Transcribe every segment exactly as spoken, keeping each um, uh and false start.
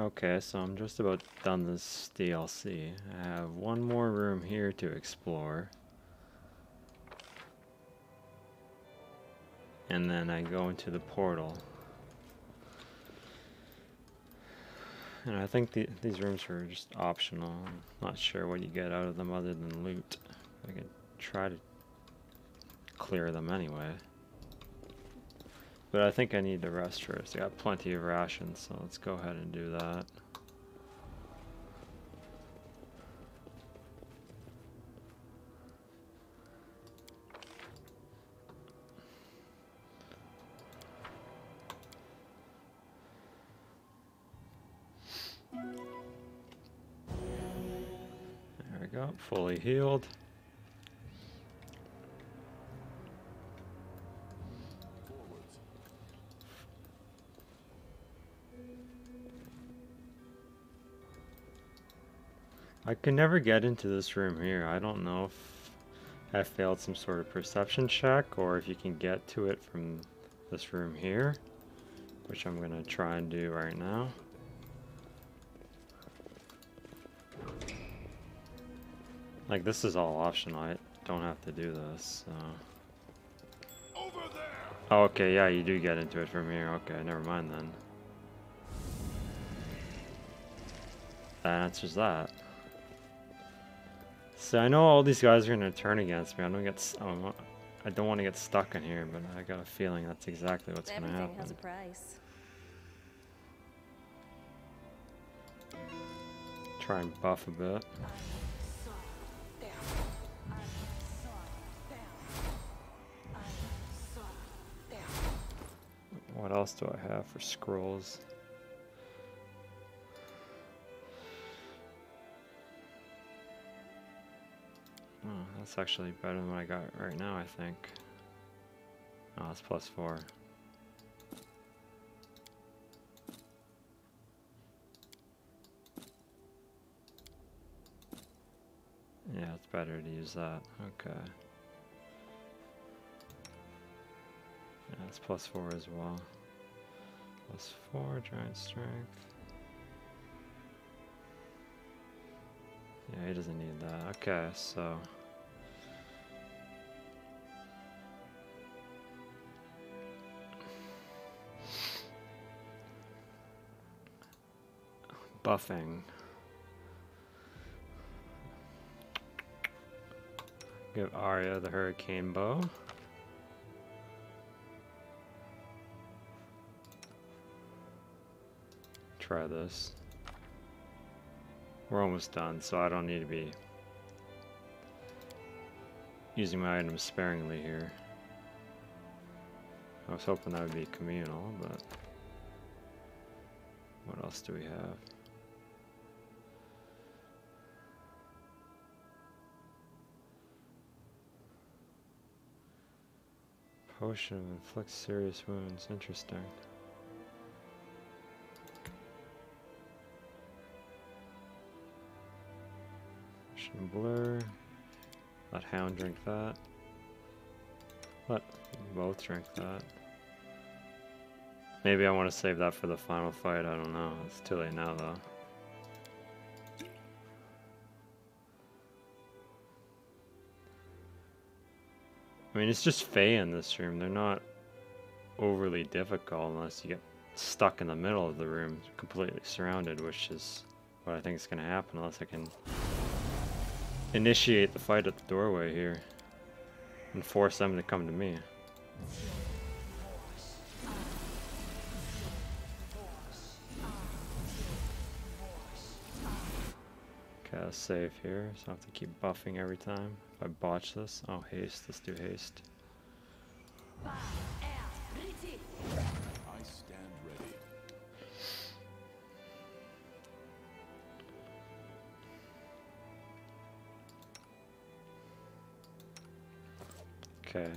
Okay, so I'm just about done this D L C. I have one more room here to explore. And then I go into the portal. And I think the, these rooms are just optional. I'm not sure what you get out of them other than loot. I can try to clear them anyway. But I think I need to rest first. I got plenty of rations, so let's go ahead and do that. There we go, fully healed. I can never get into this room here. I don't know if I failed some sort of perception check or if you can get to it from this room here, which I'm gonna try and do right now. Like, this is all optional. I don't have to do this, so. Over there. Oh, okay, yeah, you do get into it from here. Okay, never mind then. That answers that. So I know all these guys are gonna turn against me. I don't get. Oh, I don't want to get stuck in here, but I got a feeling that's exactly what's gonna happen. Everything has a price. Try and buff a bit. What else do I have for scrolls? Oh, that's actually better than what I got right now, I think. Oh, it's plus four. Yeah, it's better to use that. Okay. Yeah, it's plus four as well. Plus four, giant strength. Yeah, he doesn't need that. Okay, so. Buffing. Give Arya the hurricane bow. Try this. We're almost done, so I don't need to be using my items sparingly here. I was hoping that would be communal, but what else do we have? Potion inflicts serious wounds. Interesting. Potion blur. Let Hound drink that. Let both drink that. Maybe I want to save that for the final fight. I don't know. It's too late now, though. I mean, it's just Fae in this room. They're not overly difficult unless you get stuck in the middle of the room, completely surrounded, which is what I think is going to happen unless I can initiate the fight at the doorway here and force them to come to me. Okay, I'll save here, so I have to keep buffing every time. If I botch this, oh, haste, let's do haste. I stand ready. Okay.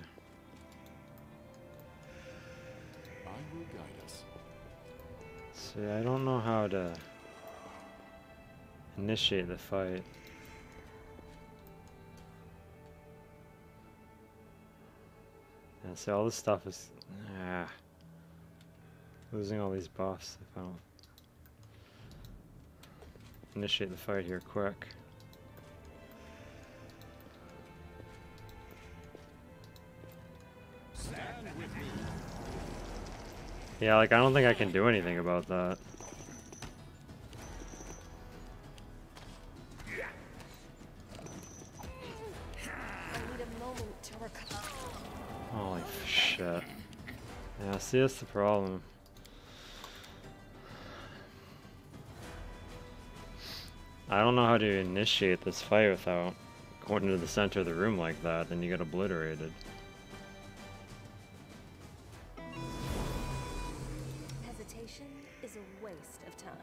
I will guide us. See, I don't know how to initiate the fight. Yeah, see, all this stuff is ah, losing all these buffs if I don't initiate the fight here quick. Stand with me. Yeah, like I don't think I can do anything about that. I need a moment to recover. Holy shit. Yeah, see, that's the problem. I don't know how to initiate this fight without going into the center of the room like that, then you get obliterated. Hesitation is a waste of time.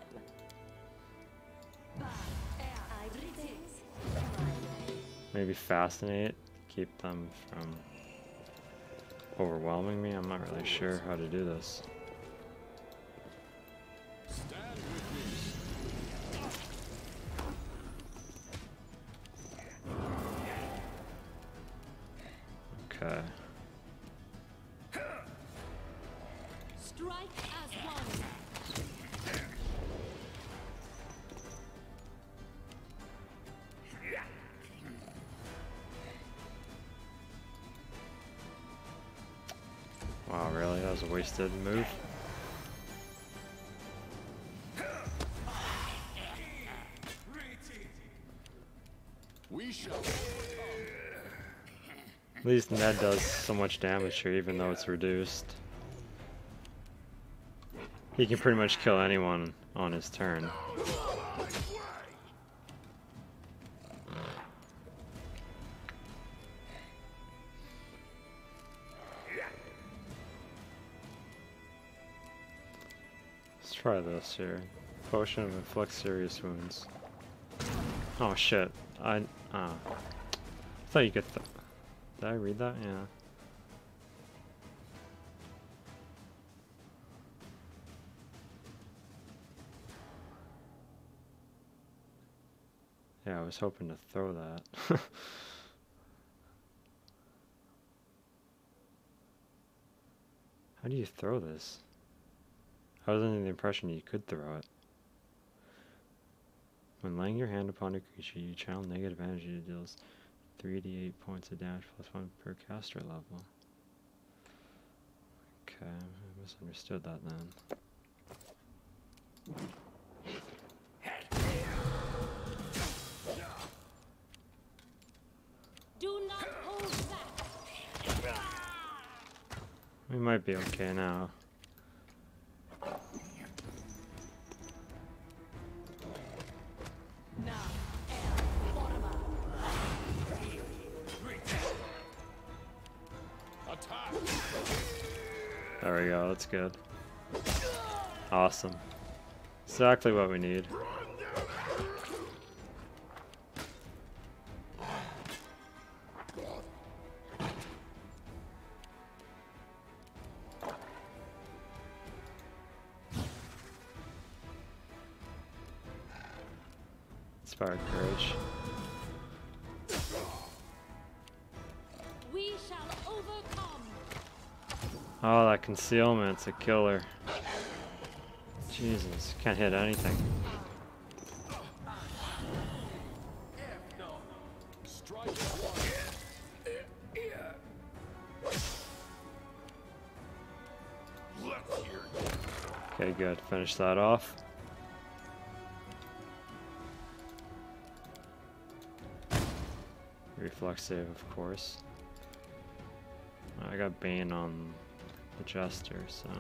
I do things my way. Maybe fascinate, keep them from overwhelming me. I'm not really sure how to do this. Stand with me. Okay. Strike as one. Wow, really? That was a wasted move. We shall. At least Ned does so much damage here, even though it's reduced. He can pretty much kill anyone on his turn. Let's try this here. Potion of inflict serious wounds. Oh shit. I uh, I thought you could th Did I read that? Yeah. Yeah, I was hoping to throw that. How do you throw this? I was under the impression you could throw it. When laying your hand upon a creature, you channel negative energy that deals three d eight points of damage plus one per caster level. Okay, I misunderstood that then. Do not hold back. We might be okay now. Attack. There we go, that's good. Awesome. Exactly what we need. Inspired courage. We shall overcome. Oh, that concealment's a killer. Jesus, can't hit anything. Strike as one. Okay, good. Finish that off. Reflex save, of course. I got Bane on the Jester, so.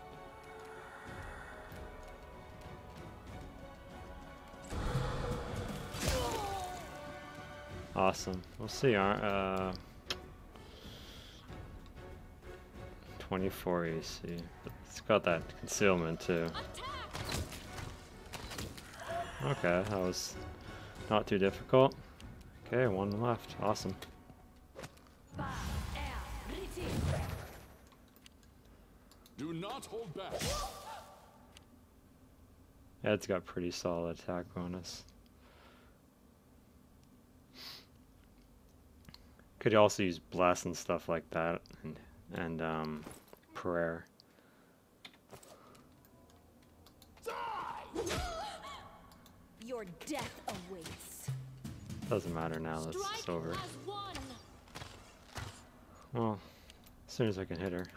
Awesome. We'll see. Uh, twenty-four A C. It's got that concealment too. Okay, that was not too difficult. Okay, one left. Awesome. Do not hold back. Ed's got pretty solid attack bonus. Could also use bless and stuff like that, and and um, prayer. Your Your death awaits. Doesn't matter now, this is over. As one. Well, as soon as I can hit her.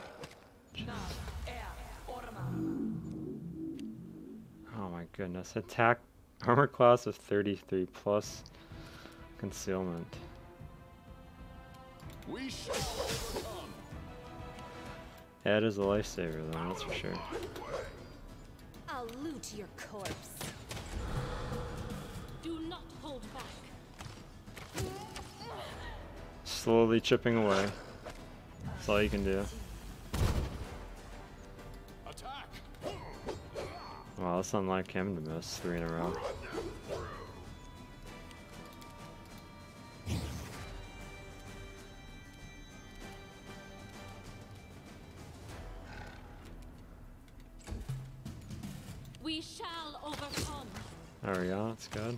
Oh my goodness. Attack armor class of thirty-three plus concealment. We shall overcome. Ed is a lifesaver though, that's for sure. I'll loot your corpse. Do not hold back. Slowly chipping away. That's all you can do. Attack. Wow, it's unlike him to miss three in a row. We shall overcome. There we go, that's good.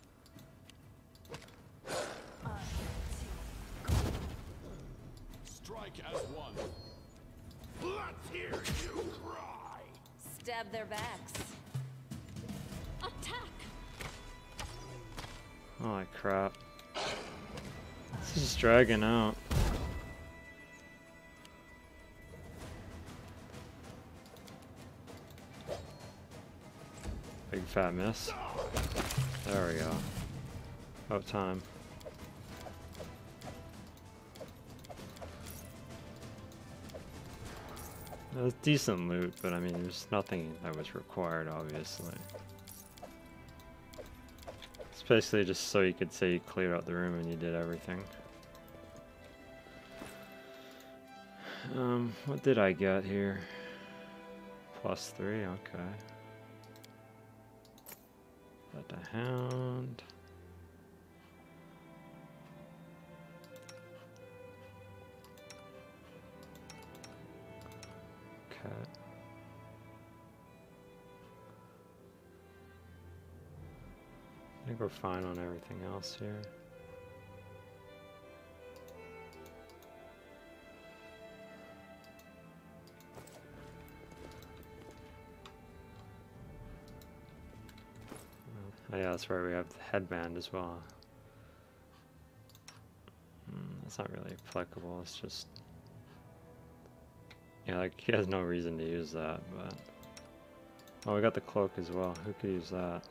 Strike as one. Let's hear you cry. Stab their backs. Attack. Holy crap. This is dragging out. Big fat miss. There we go. About time. It was decent loot, but I mean, there's nothing that was required, obviously. It's basically just so you could say you cleared out the room and you did everything. Um, what did I get here? Plus three, okay. Got the hound. Okay. I think we're fine on everything else here. Oh yeah, that's right, we have the headband as well. Mm, that's not really applicable, it's just... Yeah, like, he has no reason to use that, but... Oh, we got the cloak as well, who could use that?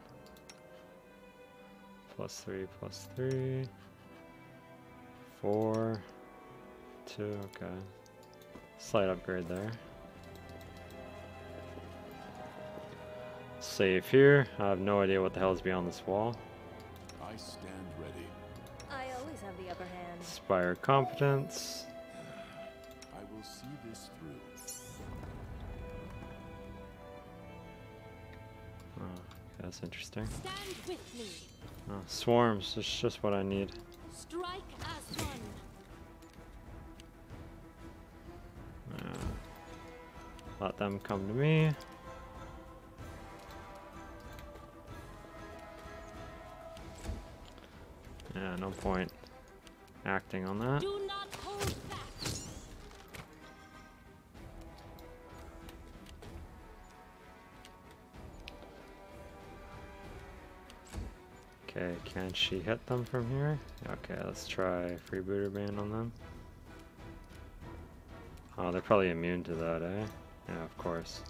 Plus three, plus three... Four... Two, okay. Slight upgrade there. Save here. I have no idea what the hell is beyond this wall. I stand ready. I always have the upper hand. Inspire competence. I will see this through. Oh, that's interesting. Stand with me. Oh, swarms. It's just what I need. Strike as one. Uh, let them come to me. Yeah, no point acting on that. Do not hold back. Okay, can she hit them from here? Okay, let's try freebooter ban on them. Oh, they're probably immune to that, eh? Yeah, of course.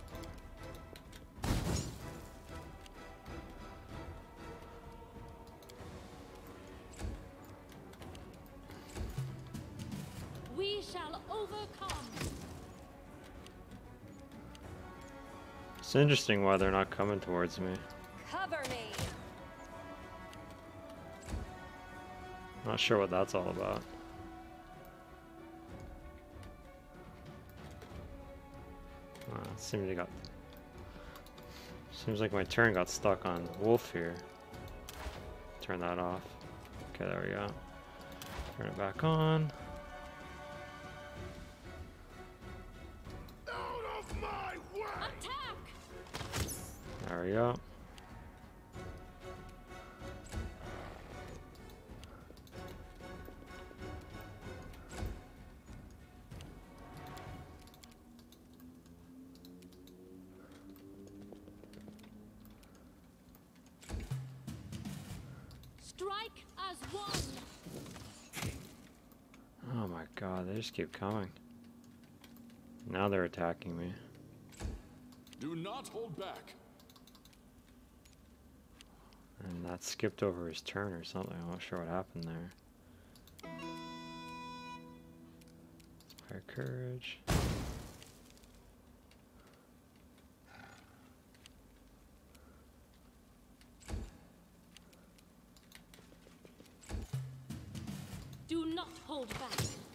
We shall overcome. It's interesting why they're not coming towards me. Cover me. Not sure what that's all about. Uh, seems to got. Seems like my turn got stuck on wolf here. Turn that off. Okay, there we go. Turn it back on. Out of my way. Attack. There we go. Strike as one. Oh my god, they just keep coming. Now they're attacking me. Do not hold back. And that skipped over his turn or something. I'm not sure what happened there. Fire courage. Do not hold back.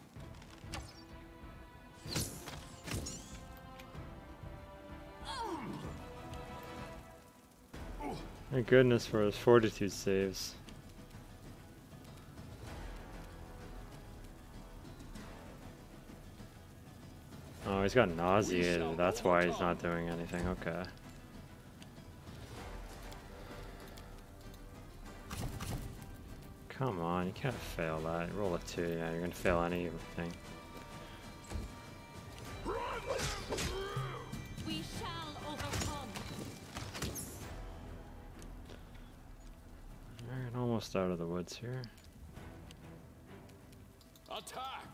Thank goodness for his fortitude saves. Oh, he's got nauseated. That's why he's not doing anything. Okay. Come on, you can't fail that. Roll a two. Yeah, you're gonna fail anything. We shall overcome. Alright, almost out of the woods here. Attack!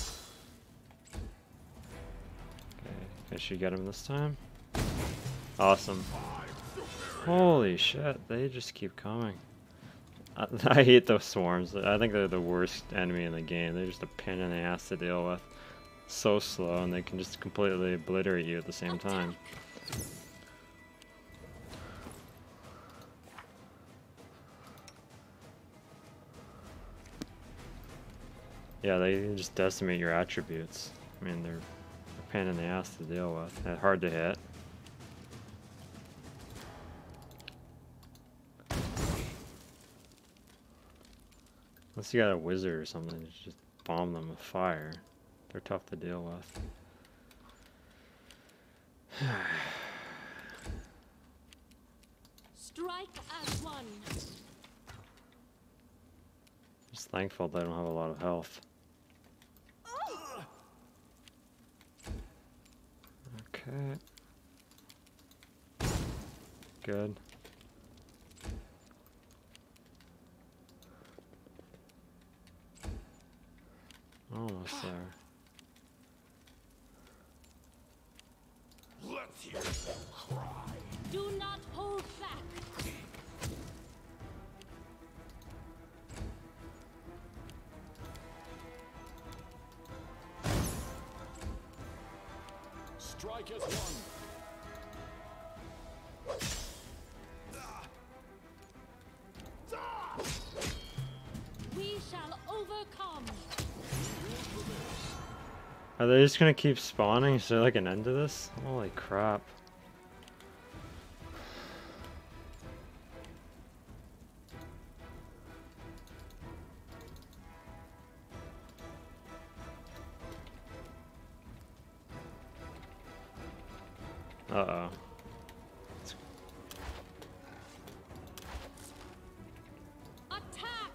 Okay, can she get him this time? Awesome. Holy shit, they just keep coming. I, I hate those swarms. I think they're the worst enemy in the game. They're just a pain in the ass to deal with. So slow, and they can just completely obliterate you at the same time. Yeah, they can just decimate your attributes. I mean, they're a pain in the ass to deal with. They're hard to hit. Unless you got a wizard or something, you just bomb them with fire. They're tough to deal with. Strike as one. Just thankful they don't have a lot of health. Okay. Good. Almost there. Let's hear them cry. Do not hold back. Strike as one. We shall overcome. Are they just gonna keep spawning? Is there like an end to this? Holy crap. Uh-oh. Attack.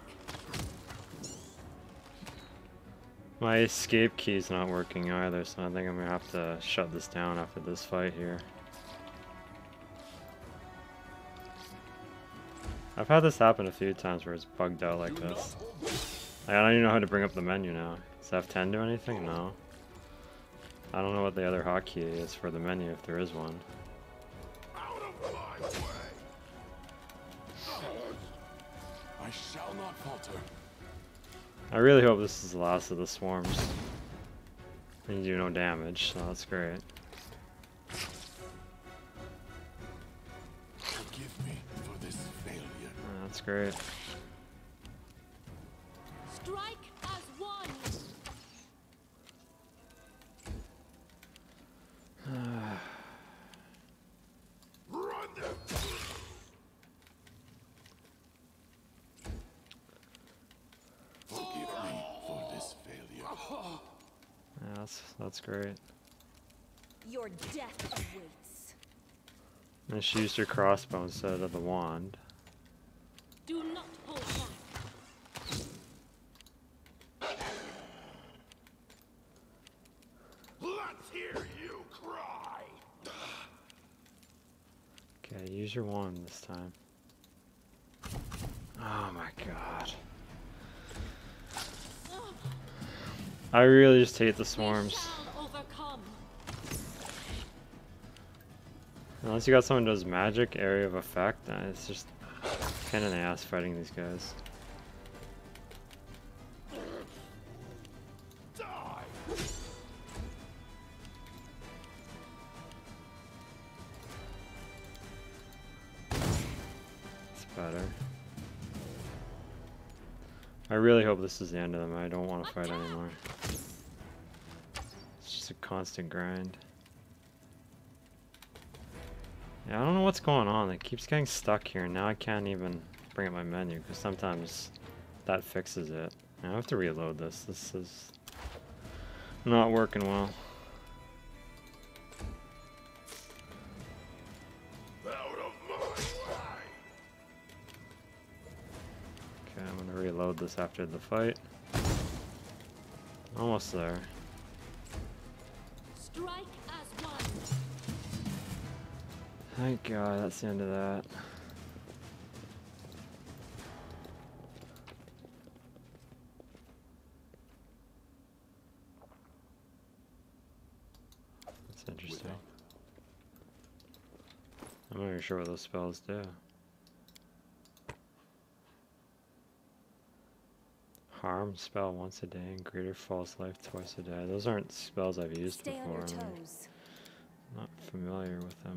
My escape key's not working either, so I think I'm gonna have to shut this down after this fight here. I've had this happen a few times where it's bugged out like this. I don't even know how to bring up the menu now. Does F ten do anything? No. I don't know what the other hotkey is for the menu if there is one. Out of my way. I shall not falter. I really hope this is the last of the swarms. And you do no damage, so that's great. Forgive me for this failure. That's great. Strike as one. Run them. Forgive me for this failure. Yeah, that's, that's great. Your death awaits. And she used her crossbow instead of the wand. Do not hold back. Let's hear you cry. Okay, use your wand this time. Oh my God. I really just hate the swarms. We shall overcome. Unless you got someone who does magic, area of effect, uh, it's just kind of an ass fighting these guys. Die! It's better. I really hope this is the end of them. I don't want to fight anymore. It's just a constant grind. Yeah, I don't know what's going on. It keeps getting stuck here. Now I can't even bring up my menu because sometimes that fixes it. I have to reload this. This is not working well. Out of my way! Okay, I'm gonna reload this after the fight. Almost there. Strike as one. Thank God, that's the end of that. That's interesting. I'm not even sure what those spells do. Harm spell once a day and greater false life twice a day. Those aren't spells I've used Stay on before. your I'm toes. not familiar with them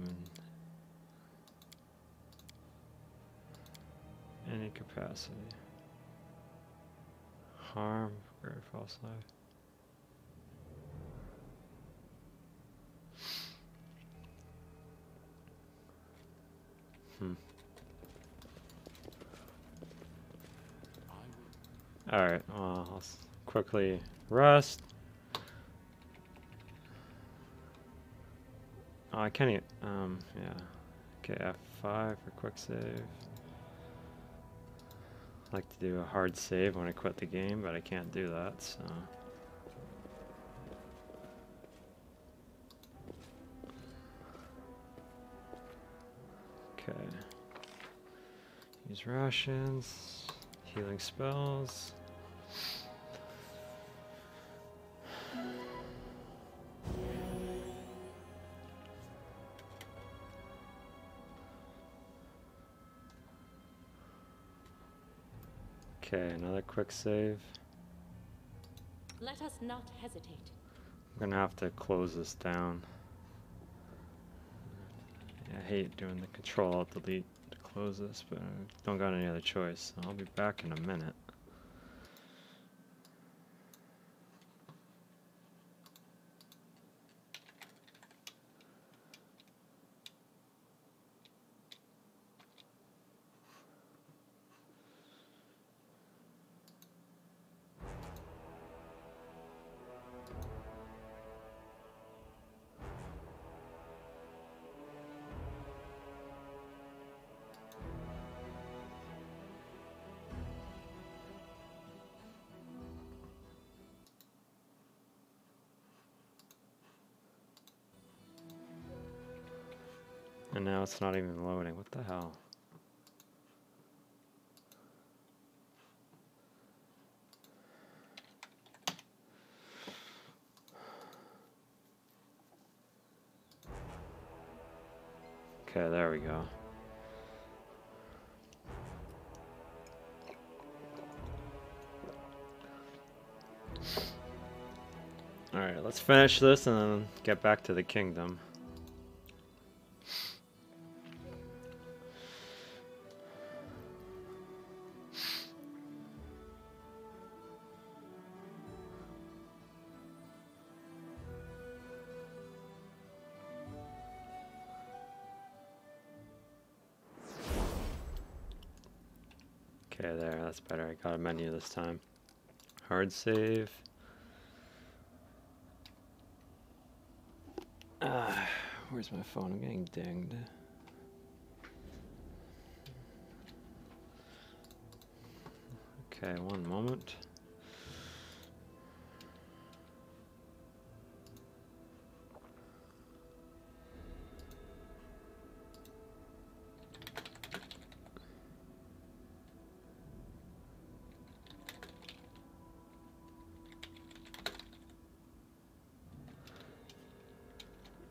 in any capacity. Harm, greater false life. Hmm. Alright, well, I'll s- quickly rest. Oh, I can't even, um, yeah. Okay, F five for quick save. I like to do a hard save when I quit the game, but I can't do that, so. Okay. Use rations, healing spells. Okay, another quick save. Let us not hesitate. I'm gonna have to close this down. Yeah, I hate doing the control alt delete to close this, but I don't got any other choice, so I'll be back in a minute. And now it's not even loading. What the hell? Okay, there we go. Alright, let's finish this and then get back to the kingdom. Okay, there, that's better. I got a menu this time. Hard save. Uh, where's my phone? I'm getting dinged. Okay, one moment.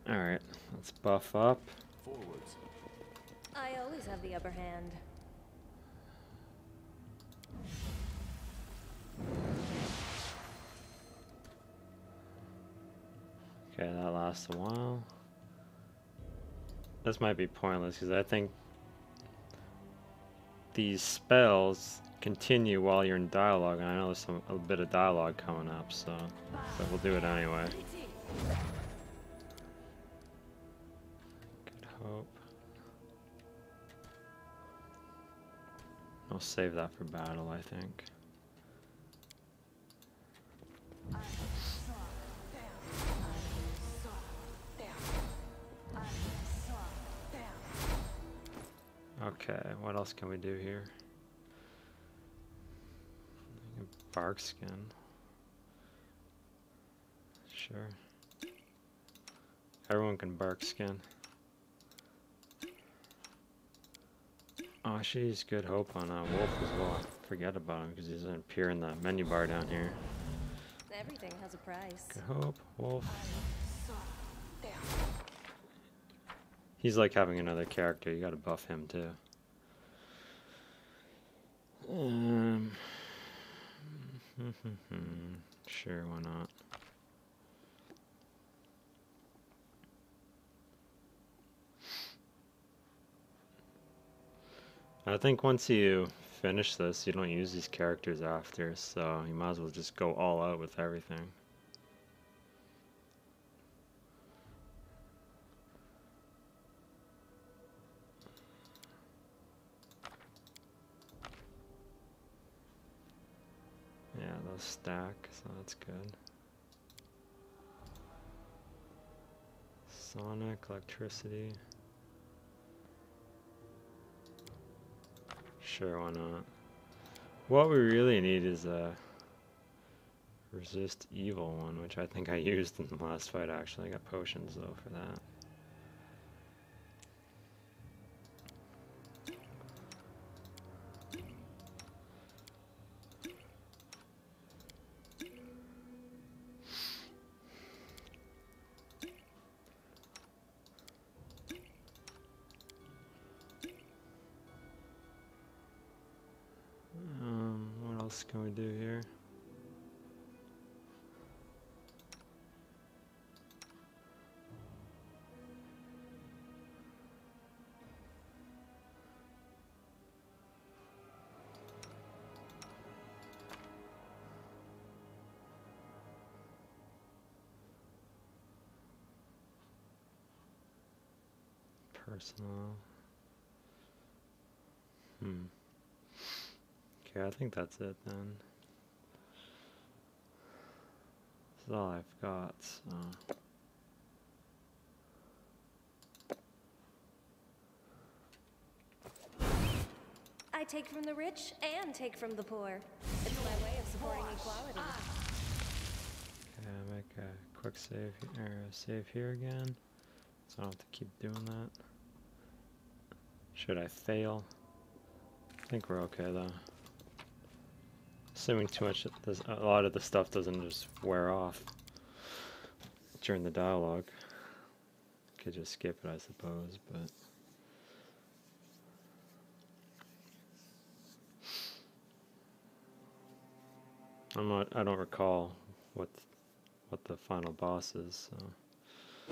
Alright, let's buff up. Forwards. I always have the upper hand. Okay, that lasts a while. This might be pointless because I think these spells continue while you're in dialogue, and I know there's some, a bit of dialogue coming up, so but we'll do it anyway. Good hope. I'll save that for battle, I think. Okay, what else can we do here? Bark skin. Sure. Everyone can bark skin. Oh, I should use good hope on uh, Wolf as well. Forget about him because he doesn't appear in the menu bar down here. Everything has a price. Good hope, Wolf. He's like having another character. You gotta buff him too. Um. Sure, why not? I think once you finish this, you don't use these characters after, so you might as well just go all out with everything. Yeah, those stack, so that's good. Sonic, electricity. Sure, why not? What we really need is a resist evil one, which I think I used in the last fight actually. I got potions though for that. Um, what else can we do here? Personal. Hmm. Okay, I think that's it then. This is all I've got, so. I take from the rich and take from the poor. It's my way of supporting equality. Okay, I'll make a quick save he- or a save here again, so I don't have to keep doing that. Should I fail? I think we're okay though. Assuming too much, does, a lot of the stuff doesn't just wear off during the dialogue. Could just skip it, I suppose, but. I'm not, I don't recall what what the final boss is, so.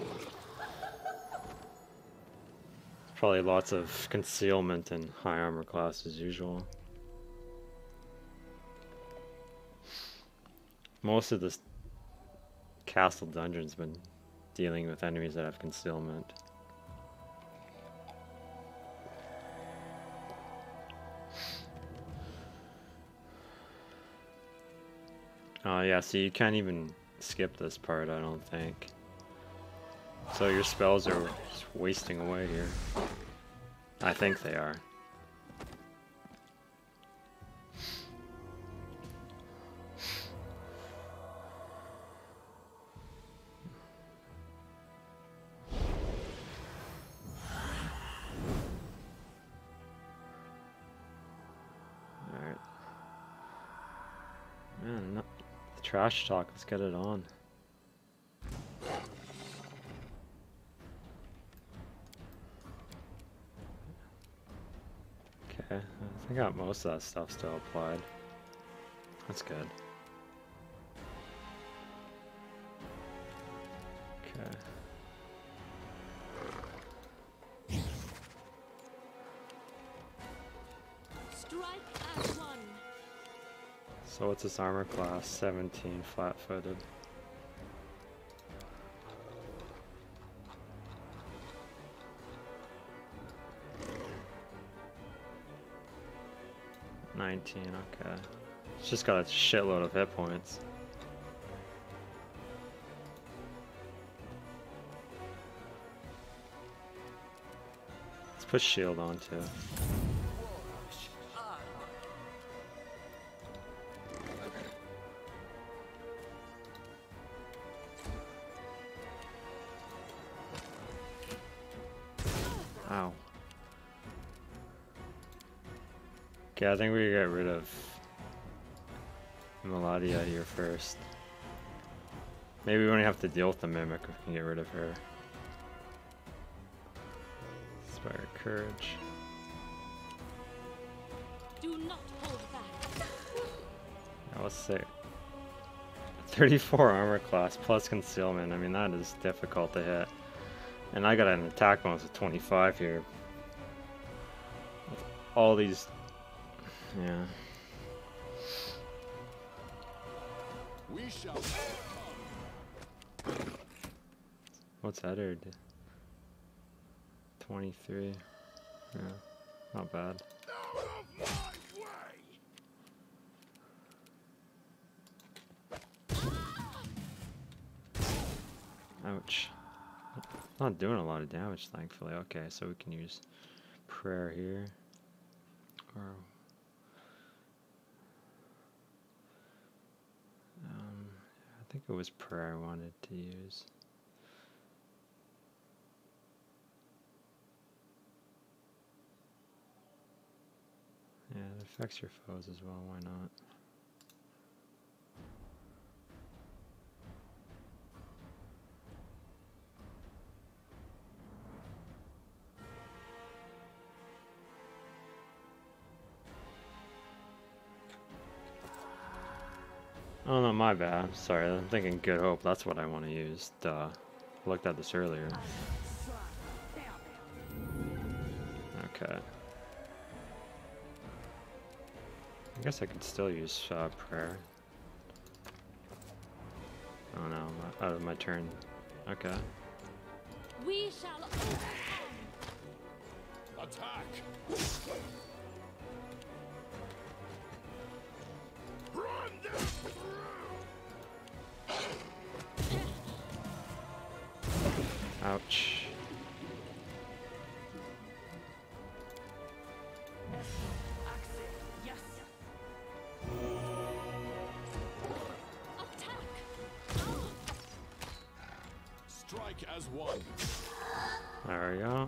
Probably lots of concealment and high armor class as usual. Most of this castle dungeon's been dealing with enemies that have concealment. Oh yeah, so you can't even skip this part, I don't think. So your spells are just wasting away here. I think they are. Alright. Man, no, the trash talk, let's get it on. Okay, I got most of that stuff still applied. That's good. Okay. Strike as one. So what's this armor class? seventeen, flat-footed. nineteen, okay. It's just got a shitload of hit points. Let's put shield on too. Ow. Okay, I think we get rid of Meladia here first. Maybe we don't have to deal with the Mimic, we can get rid of her. Inspire Courage. Do not hold back. Now let's see. thirty-four armor class plus concealment, I mean that is difficult to hit. And I got an attack bonus of twenty-five here. With all these... yeah. We shall What's that do? twenty-three. Yeah, not bad. Out of my way! Ouch. Not doing a lot of damage, thankfully. Okay, so we can use prayer here. Or um, I think it was prayer I wanted to use. Yeah, it affects your foes as well, why not? Oh no, my bad. Sorry, I'm thinking Good Hope. That's what I want to use. Duh. I looked at this earlier. Okay. I guess I could still use uh, prayer. Oh no, out of my turn. Okay. We shall overcome. attack. Run them through! Ouch. Strike as one. There we go.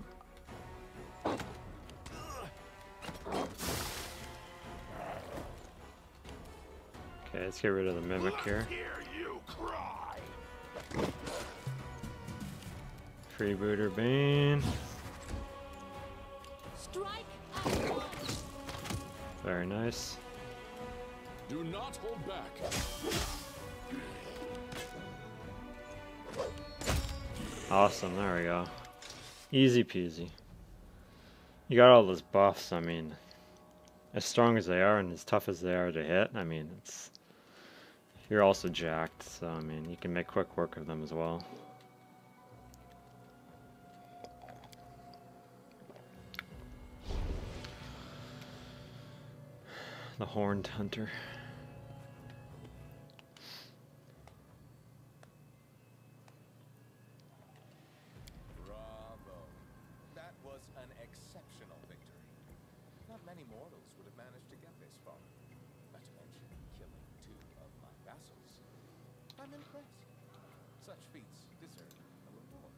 Okay, let's get rid of the Mimic here. Hear you cry! Freebooter Bane. Strike as one. Very nice. Do not hold back. Awesome, there we go. Easy peasy. You got all those buffs, I mean, as strong as they are and as tough as they are to hit, I mean, it's... You're also jacked, so I mean, you can make quick work of them as well. The Horned Hunter. Bravo. That was an exceptional victory. Not many mortals would have managed to get this far. Not to mention killing two of my vassals. I'm impressed. Such feats deserve a reward.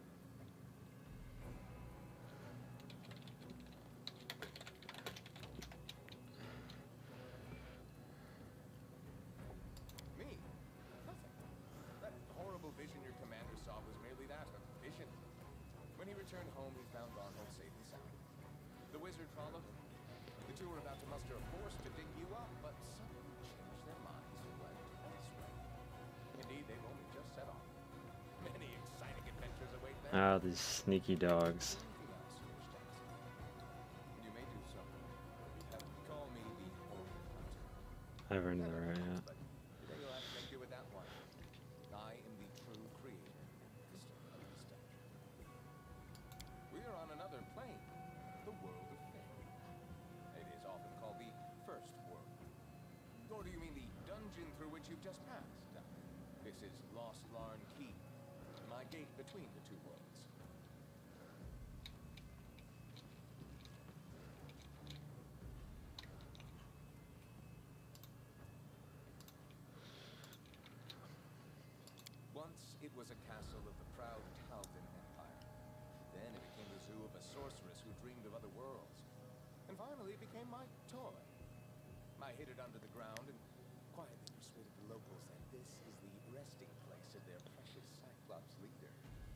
Me? Nothing. That horrible vision your commander saw was merely that, a vision. When he returned home, he found Varnhold safe and sound. The wizard followed him. two were about to muster a force to dig you up, but suddenly changed their minds and went elsewhere. Indeed, they've only just set off. Many exciting adventures await them. Ah, these sneaky dogs. Anything else you wish to ask me? You may do so. You have to call me the Old Hunter. I've earned the right, yeah. But today you'll have to make do with that one. I am the true creator, Mister Understand. We are on another plane, the world of Fae. It is often called the First World. Or do you mean the dungeon through which you've just passed? No. This is Lostlarn Keep, my gate between the two worlds. Once it was a castle of the proud Taldan Empire. Then it became the zoo of a sorceress who dreamed of other worlds. And finally it became my toy. I hid it under the ground and quietly persuaded the locals that this is the resting place of their precious Cyclops leader.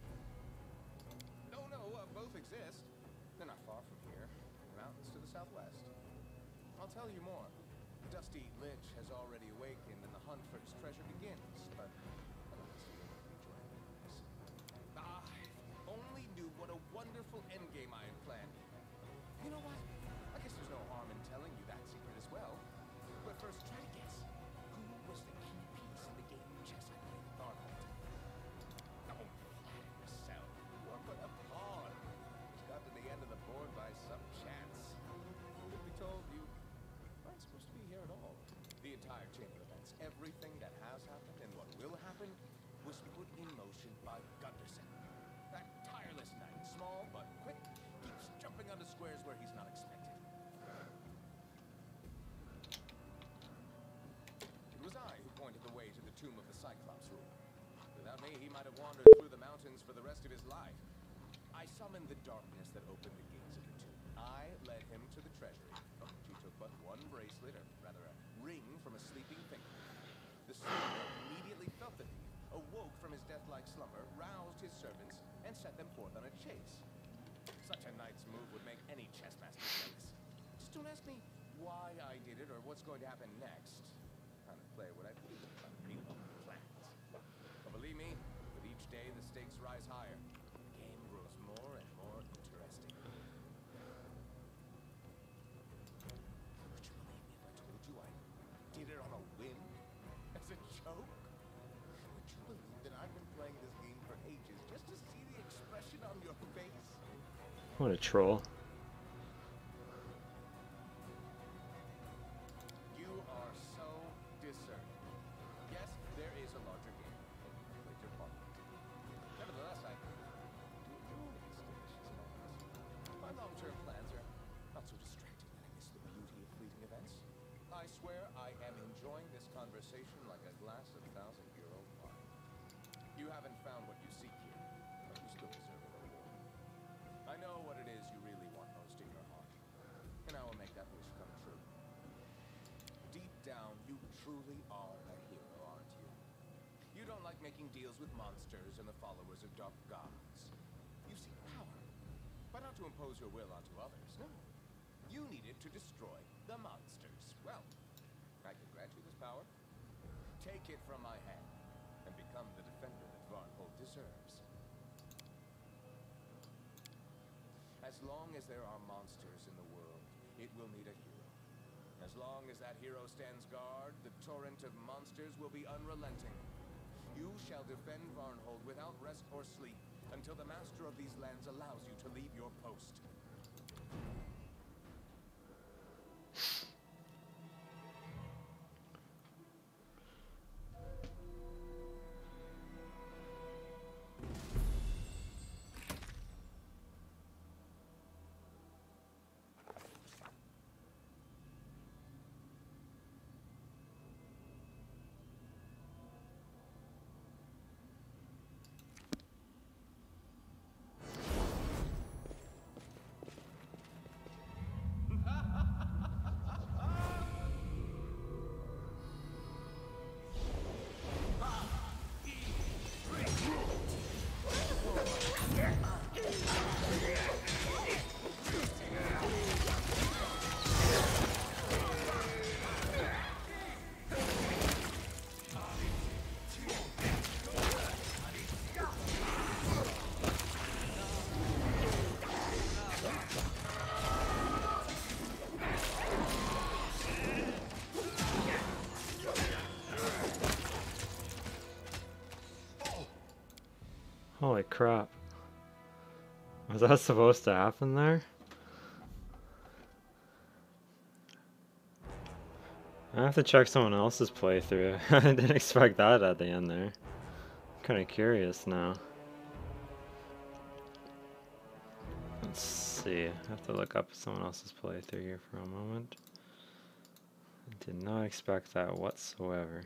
No, no, uh, both exist. They're not far from here. Mountains to the southwest. I'll tell you more. The Dusty Lich has already awakened and the hunt for his treasure begins, but I only knew what a wonderful endgame I had planned. You know what? I guess there's no harm in telling you that secret as well. But first, try to guess. Who was the key piece in the game of chess I played at Varnhold? Don't flatter yourself. You are but a pawn. Who's got to the end of the board by some chance. Truth be told, you aren't supposed to be here at all. The entire chain of events, everything that has happened and what will happen, was put in motion by Gunderson. That tireless knight, small but quick, keeps jumping onto squares where he's not expected. It was I who pointed the way to the tomb of the Cyclops ruler. Without me, he might have wandered through the mountains for the rest of his life. I summoned the darkness that opened the gates of the tomb. I led him to the treasury, from which he took but one bracelet, or rather a ring, from a sleeping finger. The soldier immediately felt the thief, awoke from his death-like slumber, roused his servants, and set them forth on a chase. Such a knight's move would make any chess master jealous. Just don't ask me why I did it or what's going to happen next. Kind of play what I please about real plans. But believe me, with each day the stakes rise higher. The game grows more and more interesting. Would you believe me if I told you I did it on a whim? As a joke? Would you believe that I've been playing this game for ages just to see the expression on your face? What a troll. You are so discerning. Yes, there is a larger game. I played your part. Nevertheless, I do enjoy these delicious moments. My long-term plans are not so distracting that I miss the beauty of fleeting events. I swear I am enjoying this conversation like a glass of thousand-year-old wine. You haven't found what you seek here, but you still deserve a reward. I know what it is you really want most in your heart, and I will make that wish come true. Deep down, you truly are a hero, aren't you? You don't like making deals with monsters and the followers of dark gods. You seek power, but not to impose your will onto others, no. You need it to destroy the monsters. Well, I can grant you this power. Take it from my hand, and become the defender that Varnhold deserves. As long as there are monsters in the world, it will need a hero. As long as that hero stands guard, the torrent of monsters will be unrelenting. You shall defend Varnhold without rest or sleep until the master of these lands allows you to leave your post. Holy crap. Was that supposed to happen there? I have to check someone else's playthrough. I didn't expect that at the end there. I'm kind of curious now. Let's see. I have to look up someone else's playthrough here for a moment. I did not expect that whatsoever.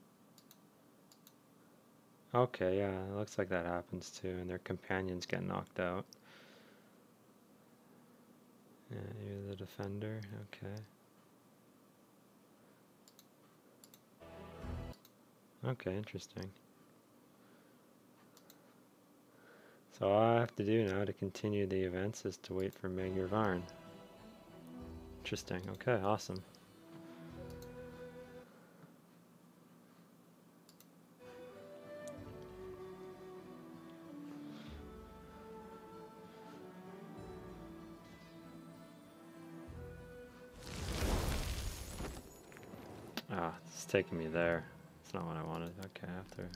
Okay, yeah, it looks like that happens too, and their companions get knocked out. Yeah, you're the defender, okay. Okay, interesting. So all I have to do now to continue the events is to wait for Mayor Varn. Interesting, okay, awesome. Ah, it's taking me there. It's not what I wanted. Okay, I have to...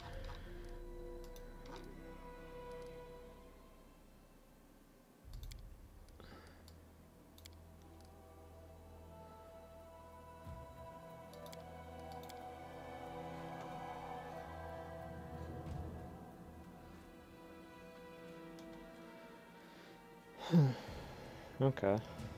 Okay.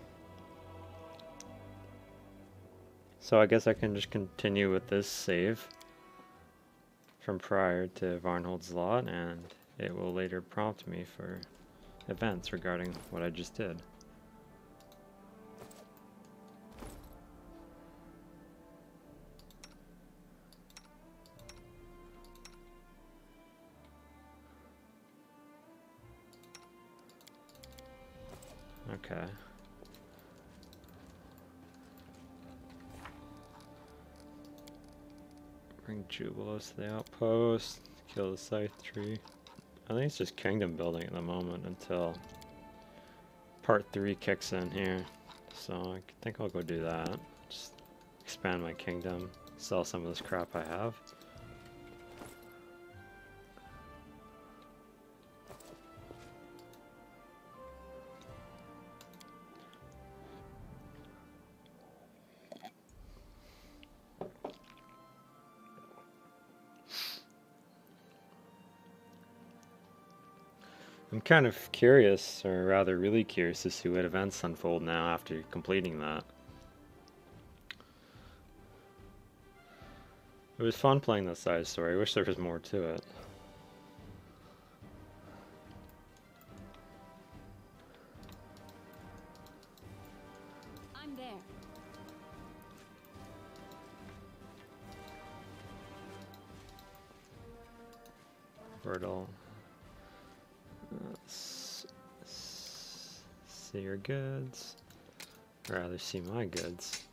So I guess I can just continue with this save from prior to Varnhold's lot, and it will later prompt me for events regarding what I just did. Okay. Bring Jubilos to the outpost, kill the scythe tree. I think it's just kingdom building at the moment until part three kicks in here. So I think I'll go do that. Just expand my kingdom, sell some of this crap I have. I'm kind of curious, or rather really curious, to see what events unfold now after completing that. It was fun playing the side story. I wish there was more to it. I'm there. Vertal. Let's see your goods. Or rather, see my goods.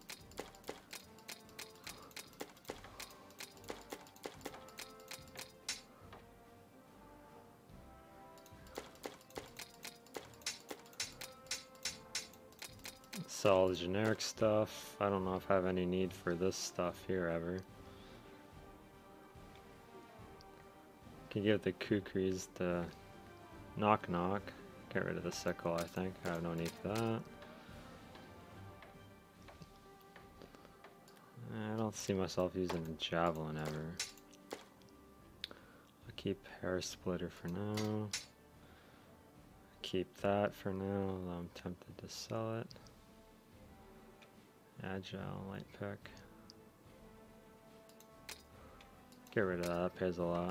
Sell the generic stuff. I don't know if I have any need for this stuff here ever. Can give the kukris the knock knock. Get rid of the sickle, I think. I have no need for that. I don't see myself using a javelin ever. I'll keep hair splitter for now. Keep that for now, although I'm tempted to sell it. Agile, light pick. Get rid of that, that pays a lot.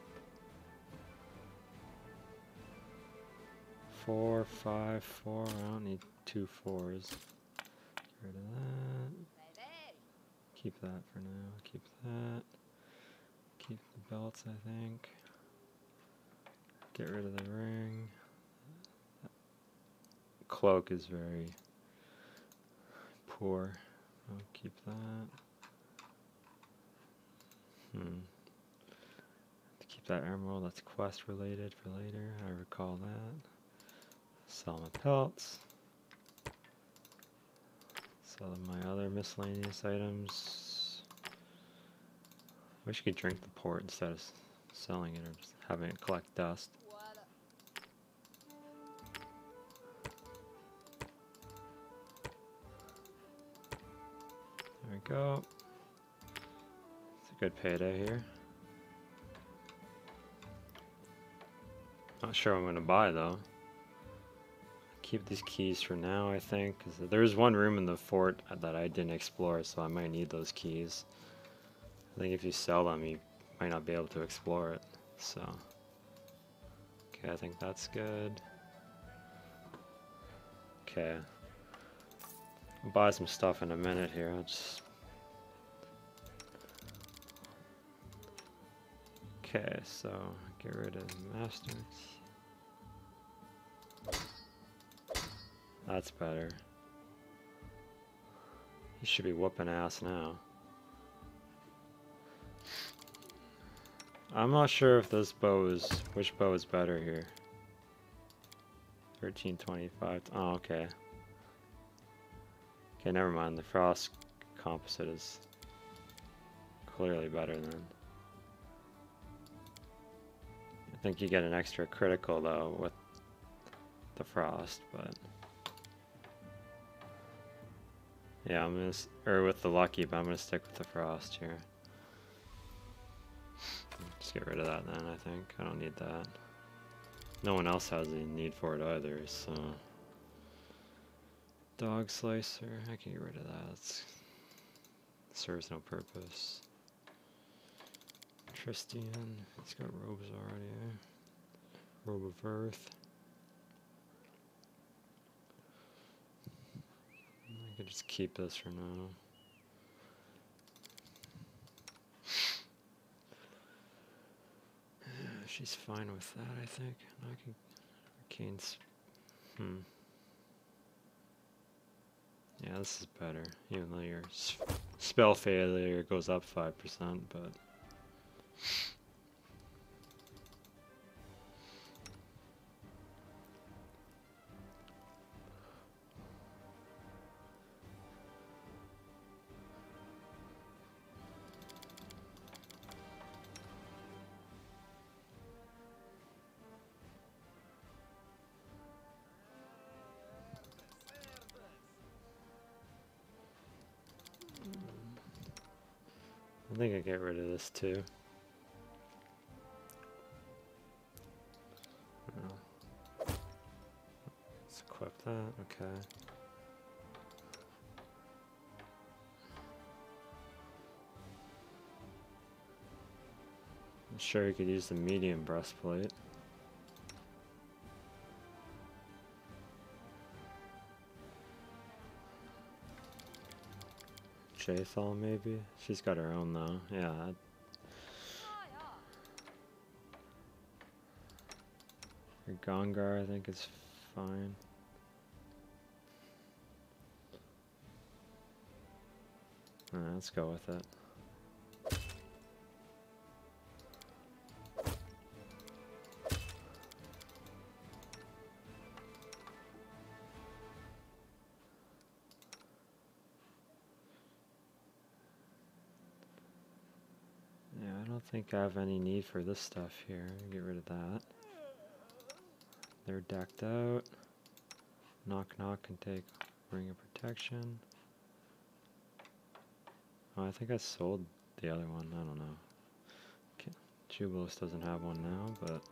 Four, five, four, I don't need two fours. Get rid of that. Keep that for now, keep that. Keep the belts, I think. Get rid of the ring. Cloak is very poor. I'll keep that. Hmm. To keep that emerald, that's quest related for later. I recall that. Sell my pelts. Sell my other miscellaneous items. Wish you could drink the port instead of selling it or just having it collect dust. There we go. It's a good payday here. Not sure what I'm going to buy though. Keep these keys for now, I think, because there's one room in the fort that I didn't explore, so I might need those keys. I think if you sell them, you might not be able to explore it. So, okay, I think that's good. Okay, I'll buy some stuff in a minute here. I'll just. Okay, so get rid of masters. That's better. He should be whooping ass now. I'm not sure if this bow is, which bow is better here. thirteen twenty-five, oh okay. Okay, never mind, the frost composite is clearly better than. I think you get an extra critical though with the frost, but. Yeah, I'm gonna, s or with the lucky, but I'm gonna stick with the frost here. Just get rid of that then, I think. I don't need that. No one else has any need for it either, so. Dog slicer, I can get rid of that. It's, serves no purpose. Tristian, he's got robes already. Robe of Earth. I could just keep this for now. She's fine with that, I think. I can Arcane's. Hmm. Yeah, this is better. Even though your spell failure goes up five percent, but. I think I get rid of this too. Oh. Let's equip that, okay. I'm sure you could use the medium breastplate. Jaethal maybe? She's got her own though, yeah. Her Gongar I think is fine. Alright, let's go with it. I don't think I have any need for this stuff here. Get rid of that. They're decked out. Knock Knock can take Ring of Protection. Oh, I think I sold the other one. I don't know. Okay. Jubilos doesn't have one now, but...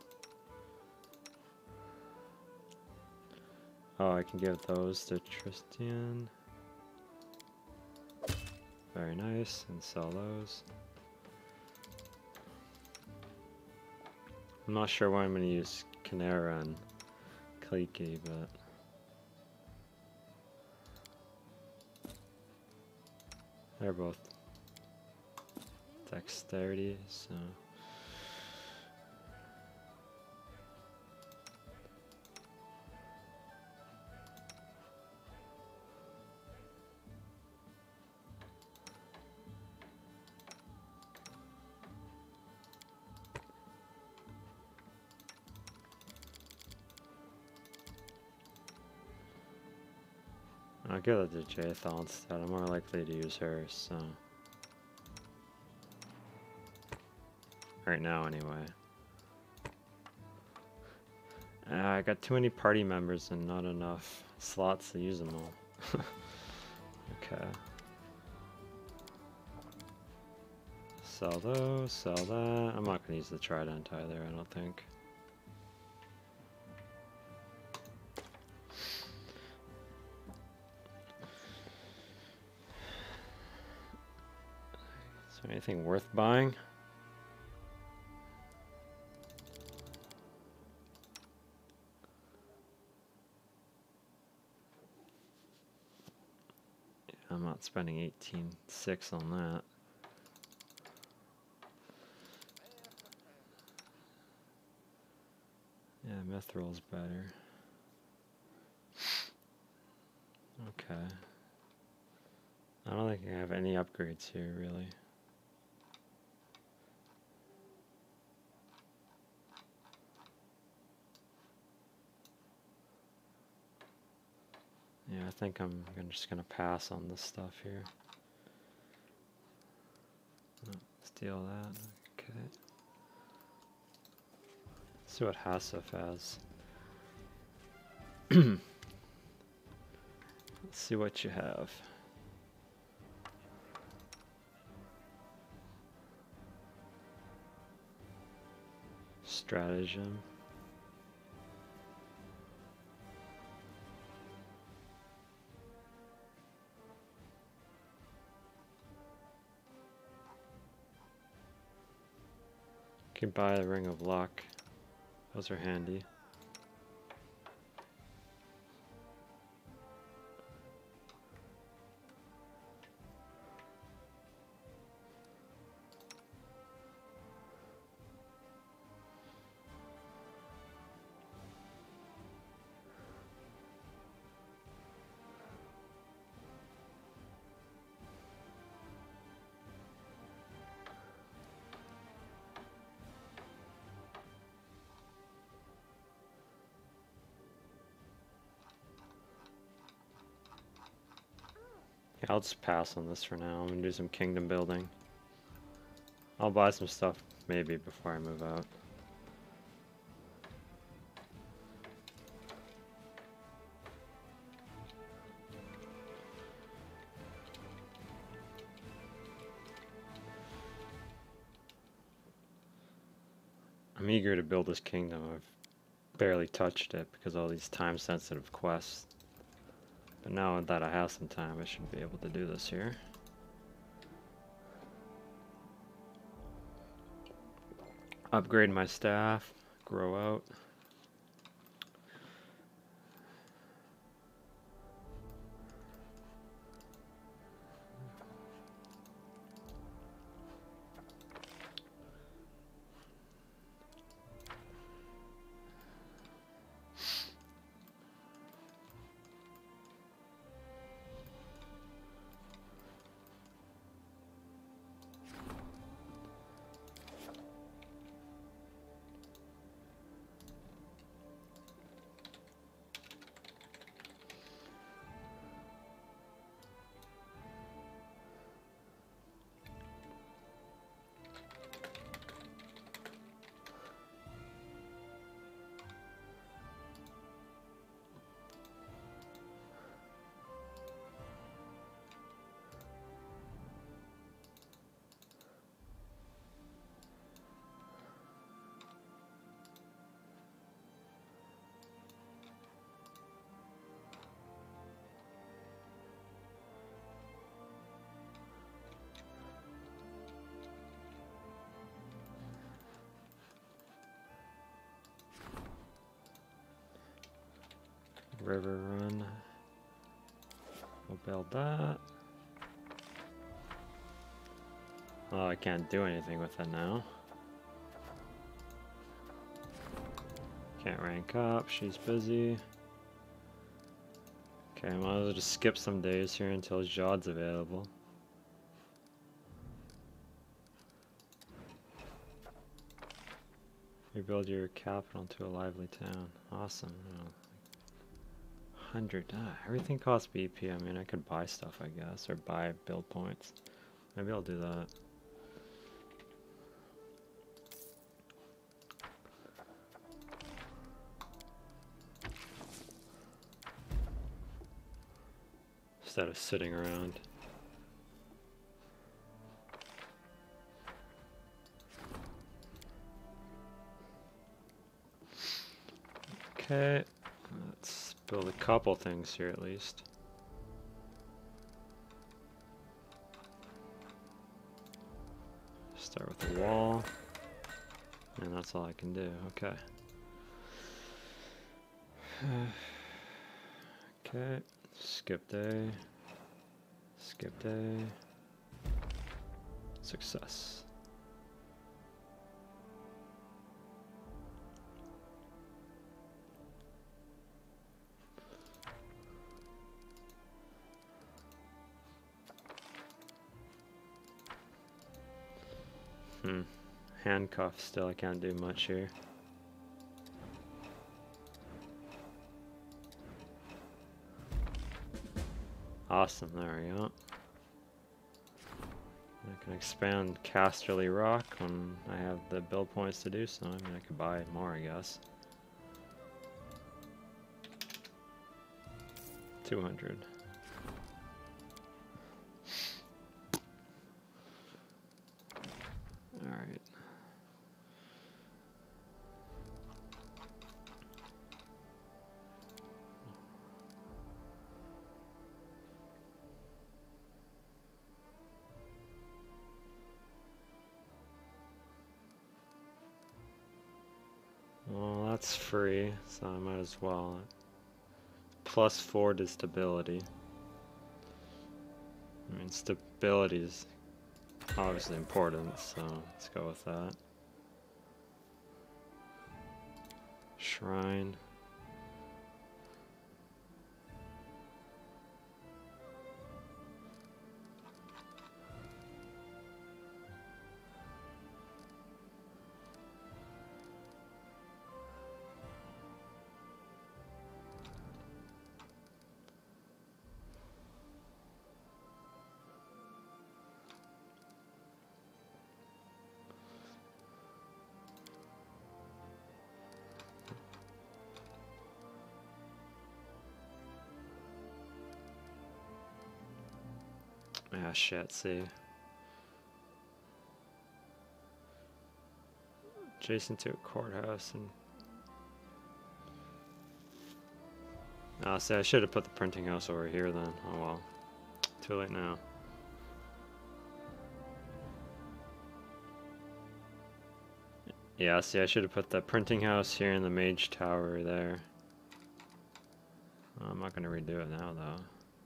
Oh, I can give those to Tristian. Very nice, and sell those. I'm not sure why I'm going to use Canera and Kliki, but... They're both dexterity, so... I'll give it to Jaethal instead. I'm more likely to use her, so... Right now, anyway. Uh, I got too many party members and not enough slots to use them all. Okay. Sell those, sell that. I'm not going to use the trident either, I don't think. Is there anything worth buying? I'm not spending eighteen six on that. Yeah, Mithril's better. Okay. I don't think I have any upgrades here, really. Yeah, I think I'm just gonna pass on this stuff here. Oh, steal that. Okay. Let's see what Hassif has. Let's see what you have. Stratagem. You can buy the Ring of Luck. Those are handy. Yeah, I'll just pass on this for now. I'm gonna do some kingdom building. I'll buy some stuff maybe before I move out. I'm eager to build this kingdom. I've barely touched it because of all these time-sensitive quests. But now that I have some time, I should be able to do this here. Upgrade my staff, grow out. River run. We'll build that. Oh, I can't do anything with it now. Can't rank up, she's busy. Okay, I might as well just skip some days here until Jod's available. Rebuild your capital into a lively town. Awesome. Oh. one hundred. Ah, everything costs B P. I mean, I could buy stuff, I guess, or buy build points. Maybe I'll do that. instead of sitting around. Okay, let's build a couple things here at least. Start with a wall, and that's all I can do. Okay. Okay, skip day, skip day, success. Hmm, handcuffed still, I can't do much here. Awesome, there we go. I can expand Casterly Rock when I have the build points to do so. I mean, I could buy more, I guess. two hundred. Alright. Well, that's free, so I might as well. Plus four to stability. I mean, stability is obviously important, so let's go with that. Shrine. Ah, shit, see. Adjacent to a courthouse and... Ah, see, I should have put the printing house over here then. Oh well. Too late now. Yeah, see, I should have put the printing house here and the mage tower there. I'm not going to redo it now, though.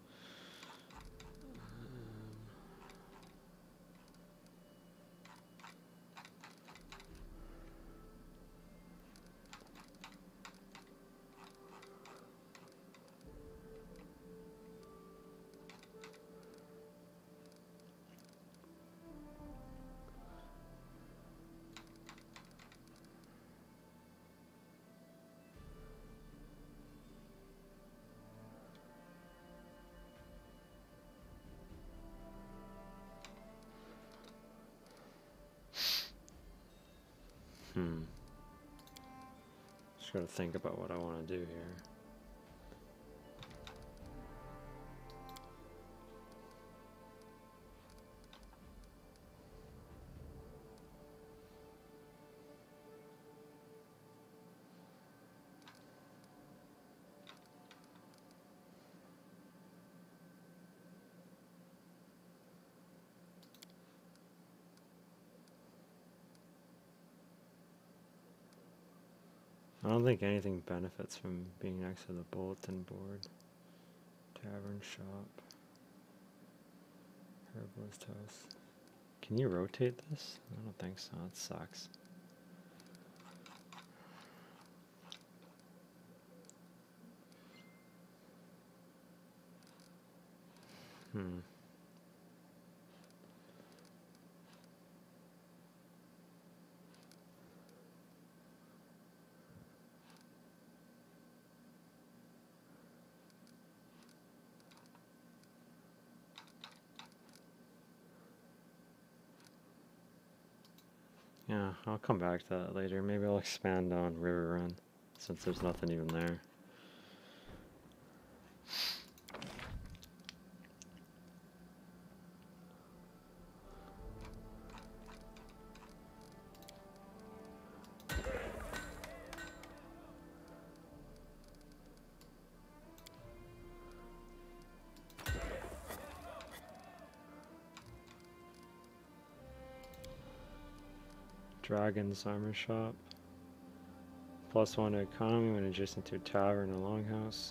Hmm. Just gotta think about what I want to do here. I don't think anything benefits from being next to the bulletin board. Tavern shop. Herbalist house. Can you rotate this? I don't think so. It sucks. Hmm. Yeah, I'll come back to that later. Maybe I'll expand on River Run, since there's nothing even there. Dragon's armor shop. Plus one to economy when adjacent to a tavern or longhouse.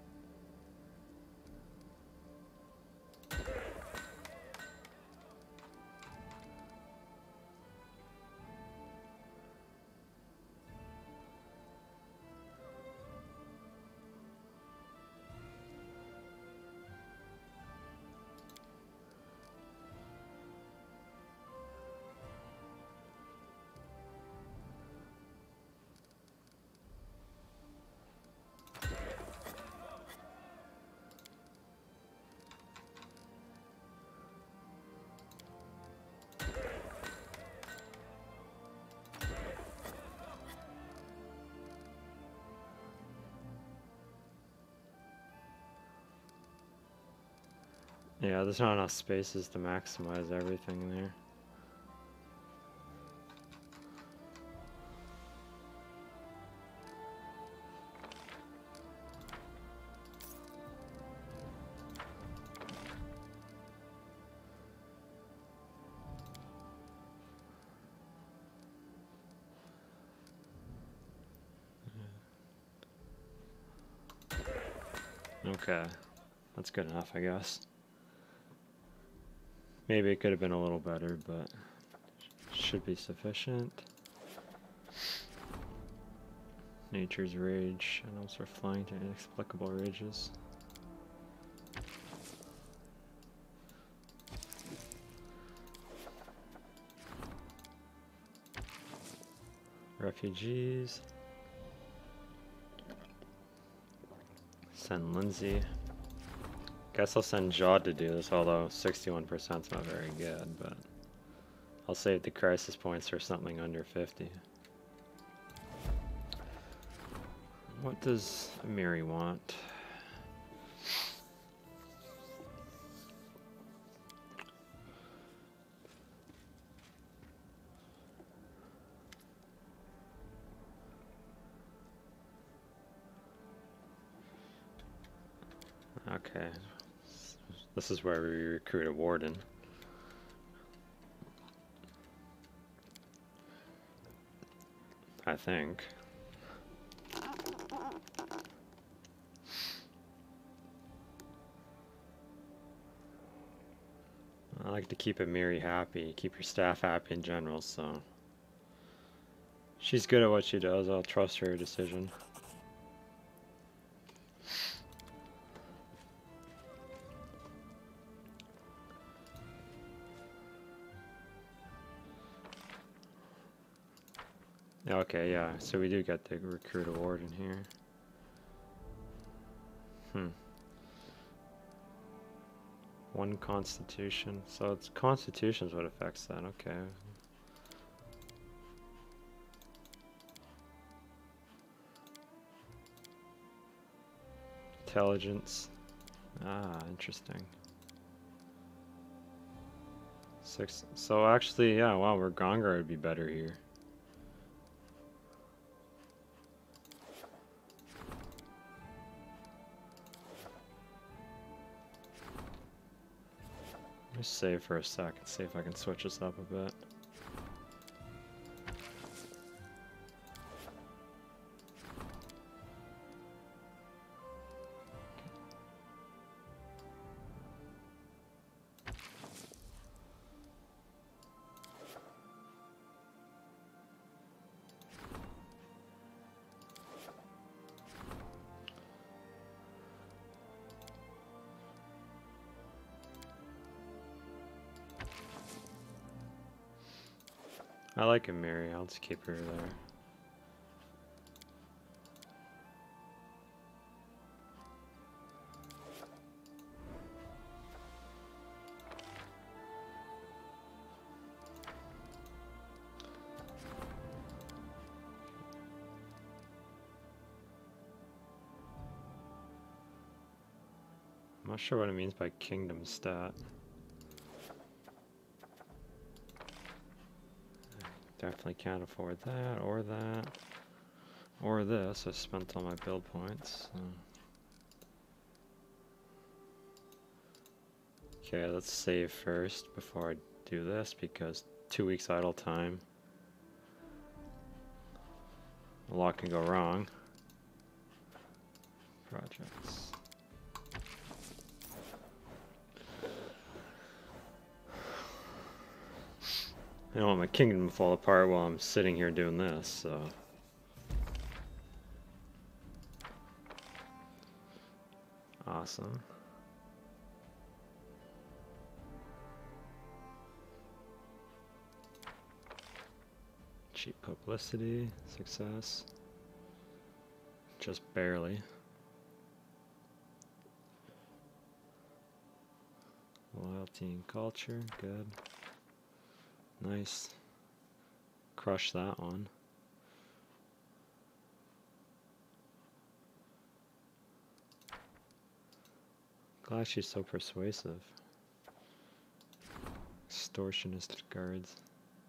Yeah, there's not enough spaces to maximize everything there. Okay, that's good enough, I guess. Maybe it could have been a little better, but should be sufficient. Nature's rage, and also flying to inexplicable rages. Refugees. Send Lindsay. Guess I'll send Jod to do this, although sixty-one percent is not very good, but I'll save the crisis points for something under fifty. What does Miri want? Okay. This is where we recruit a warden. I think. I like to keep Amiri happy, keep your staff happy in general, so she's good at what she does. I'll trust her decision. Okay, yeah, so we do get the recruit award in here. Hmm. One constitution. So it's constitution's what affects that, okay. Intelligence. Ah, interesting. Six. So actually, yeah, wow, Ragongar would be better here. Just save for a sec and see if I can switch this up a bit. I like Amiri, I'll just keep her there. I'm not sure what it means by kingdom stat. Definitely can't afford that, or that, or this. I spent all my build points. So. Okay, let's save first before I do this, because two weeks idle time. A lot can go wrong. Projects. I don't want my kingdom to fall apart while I'm sitting here doing this, so. Awesome. Cheap publicity, success. Just barely. Loyalty and culture, good. Nice. Crush that one. Glad she's so persuasive. Extortionist guards.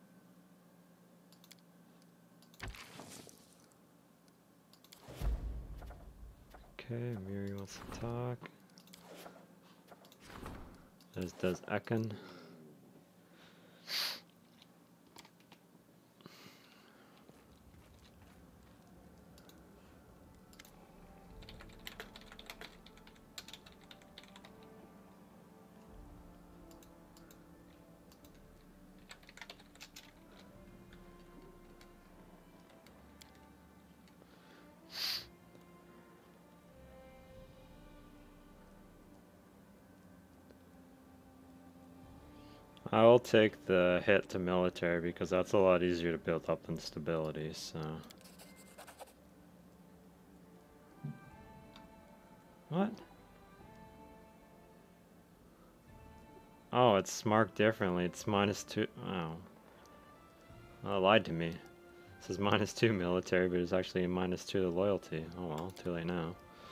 Okay, Miri wants to talk. As does Ekin. I will take the hit to military because that's a lot easier to build up than stability, so. What? Oh, it's marked differently. It's minus two. Oh. Well, it lied to me. It says minus two military, but it's actually a minus two to loyalty. Oh well, too late now.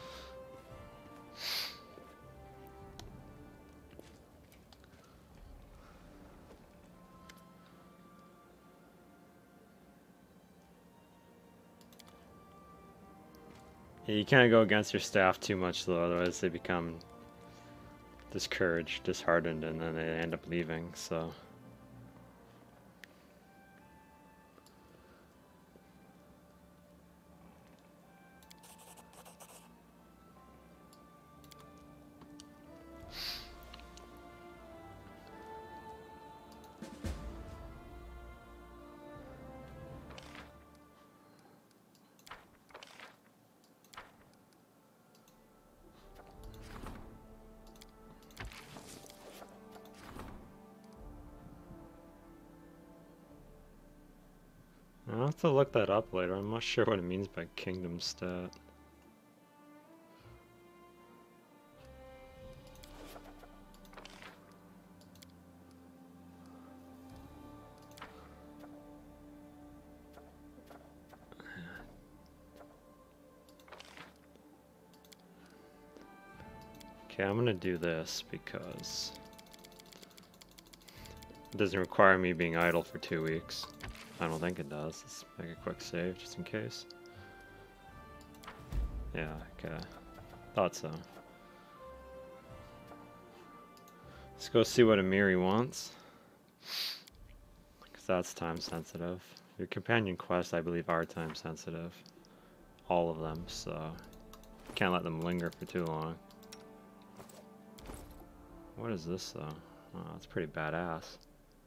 Yeah, you can't go against your staff too much though, otherwise they become discouraged, disheartened, and then they end up leaving, so. I'll have to look that up later. I'm not sure what it means by kingdom stat. Okay, I'm gonna do this because it doesn't require me being idle for two weeks. I don't think it does. Let's make a quick save just in case. Yeah, okay. Thought so. Let's go see what Amiri wants. Because that's time sensitive. Your companion quests, I believe, are time sensitive. All of them, so can't let them linger for too long. What is this though? Oh, that's pretty badass.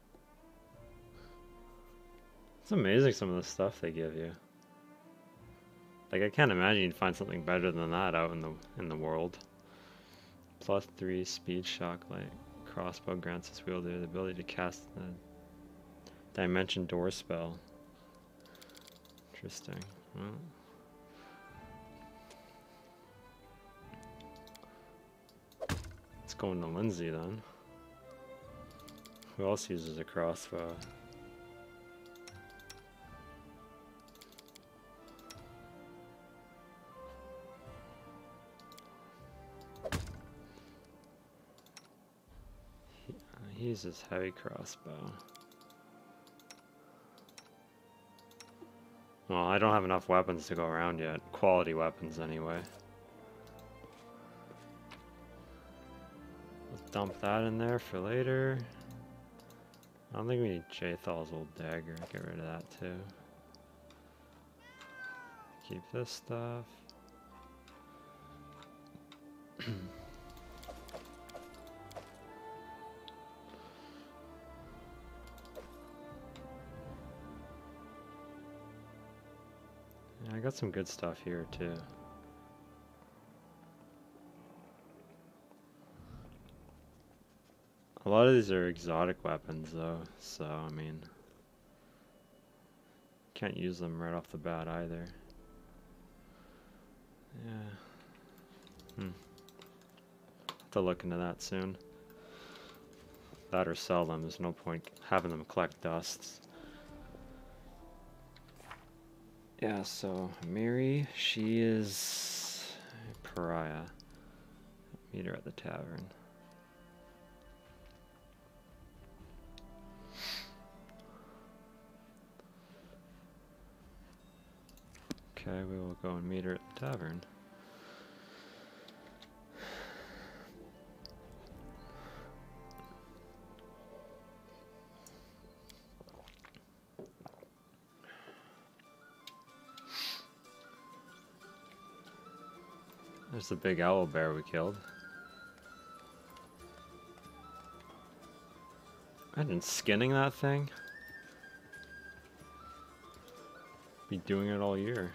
It's amazing some of the stuff they give you. Like I can't imagine you'd find something better than that out in the in the world. Plus three speed shock light. Crossbow grants its wielder the ability to cast the dimension door spell. Interesting. Well, let's go into Lindsay then. Who else uses a crossbow? He uses heavy crossbow. Well, I don't have enough weapons to go around yet. Quality weapons, anyway. Let's dump that in there for later. I don't think we need Jathal's old dagger. Get rid of that, too. Keep this stuff. Yeah, I got some good stuff here too. A lot of these are exotic weapons though, so I mean, can't use them right off the bat either. Yeah. Hmm. Have to look into that soon. That or sell them. There's no point having them collect dusts. Yeah, so Mary, she is a pariah. Meet her at the tavern. Okay, we will go and meet her at the tavern. There's the big owl bear we killed. Imagine skinning that thing. Be doing it all year.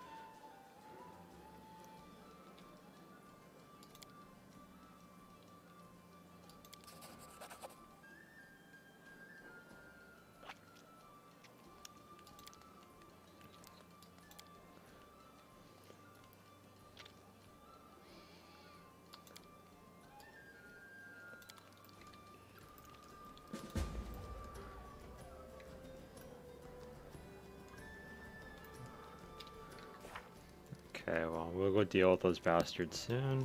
Okay, well, we'll go deal with those bastards soon.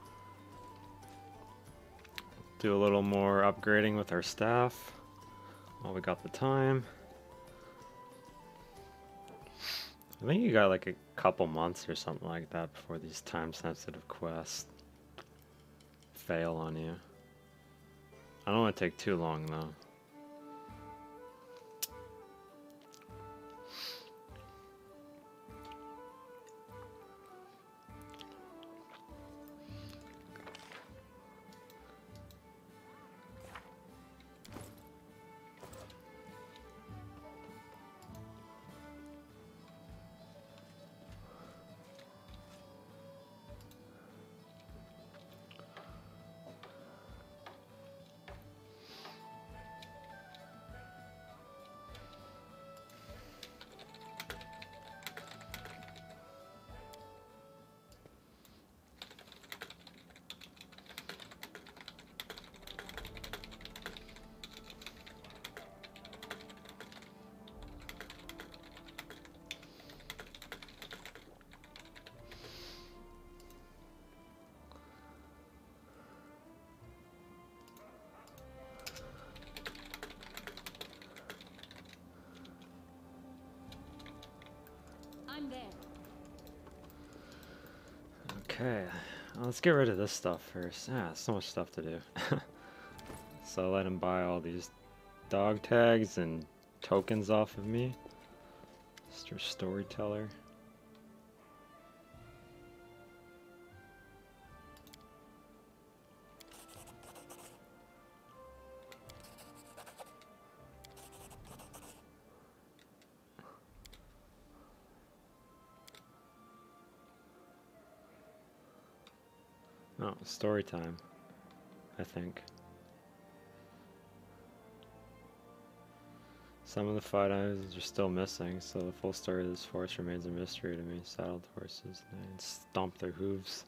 Do a little more upgrading with our staff while we got the time. I think you got like a couple months or something like that before these time-sensitive quests fail on you. I don't want to take too long though. I'm there. Okay, well, let's get rid of this stuff first. Ah, so much stuff to do. So let him buy all these dog tags and tokens off of me. Mister Storyteller. Oh, story time, I think. Some of the fight items are still missing, so the full story of this force remains a mystery to me. Saddled horses, and stomp their hooves.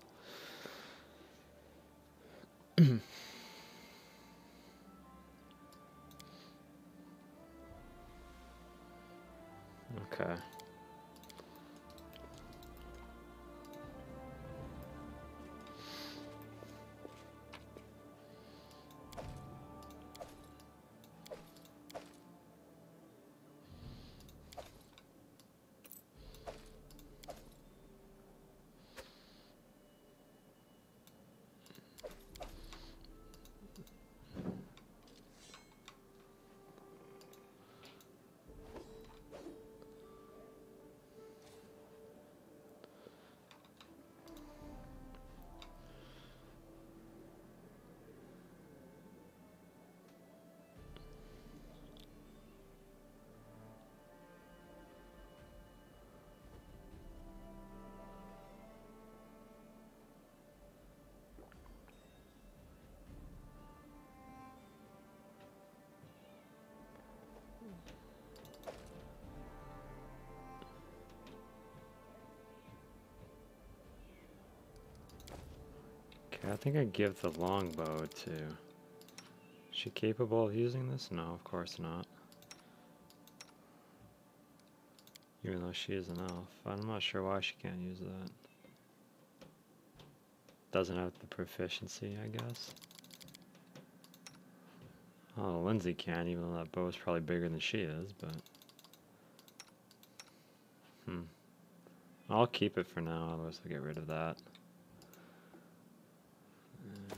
Okay. Okay, I think I give the longbow to... Is she capable of using this? No, of course not. Even though she is an elf. I'm not sure why she can't use that. Doesn't have the proficiency, I guess. Oh, Lindsay can, even though that bow is probably bigger than she is, but... Hmm. I'll keep it for now, otherwise I'll get rid of that. Uh,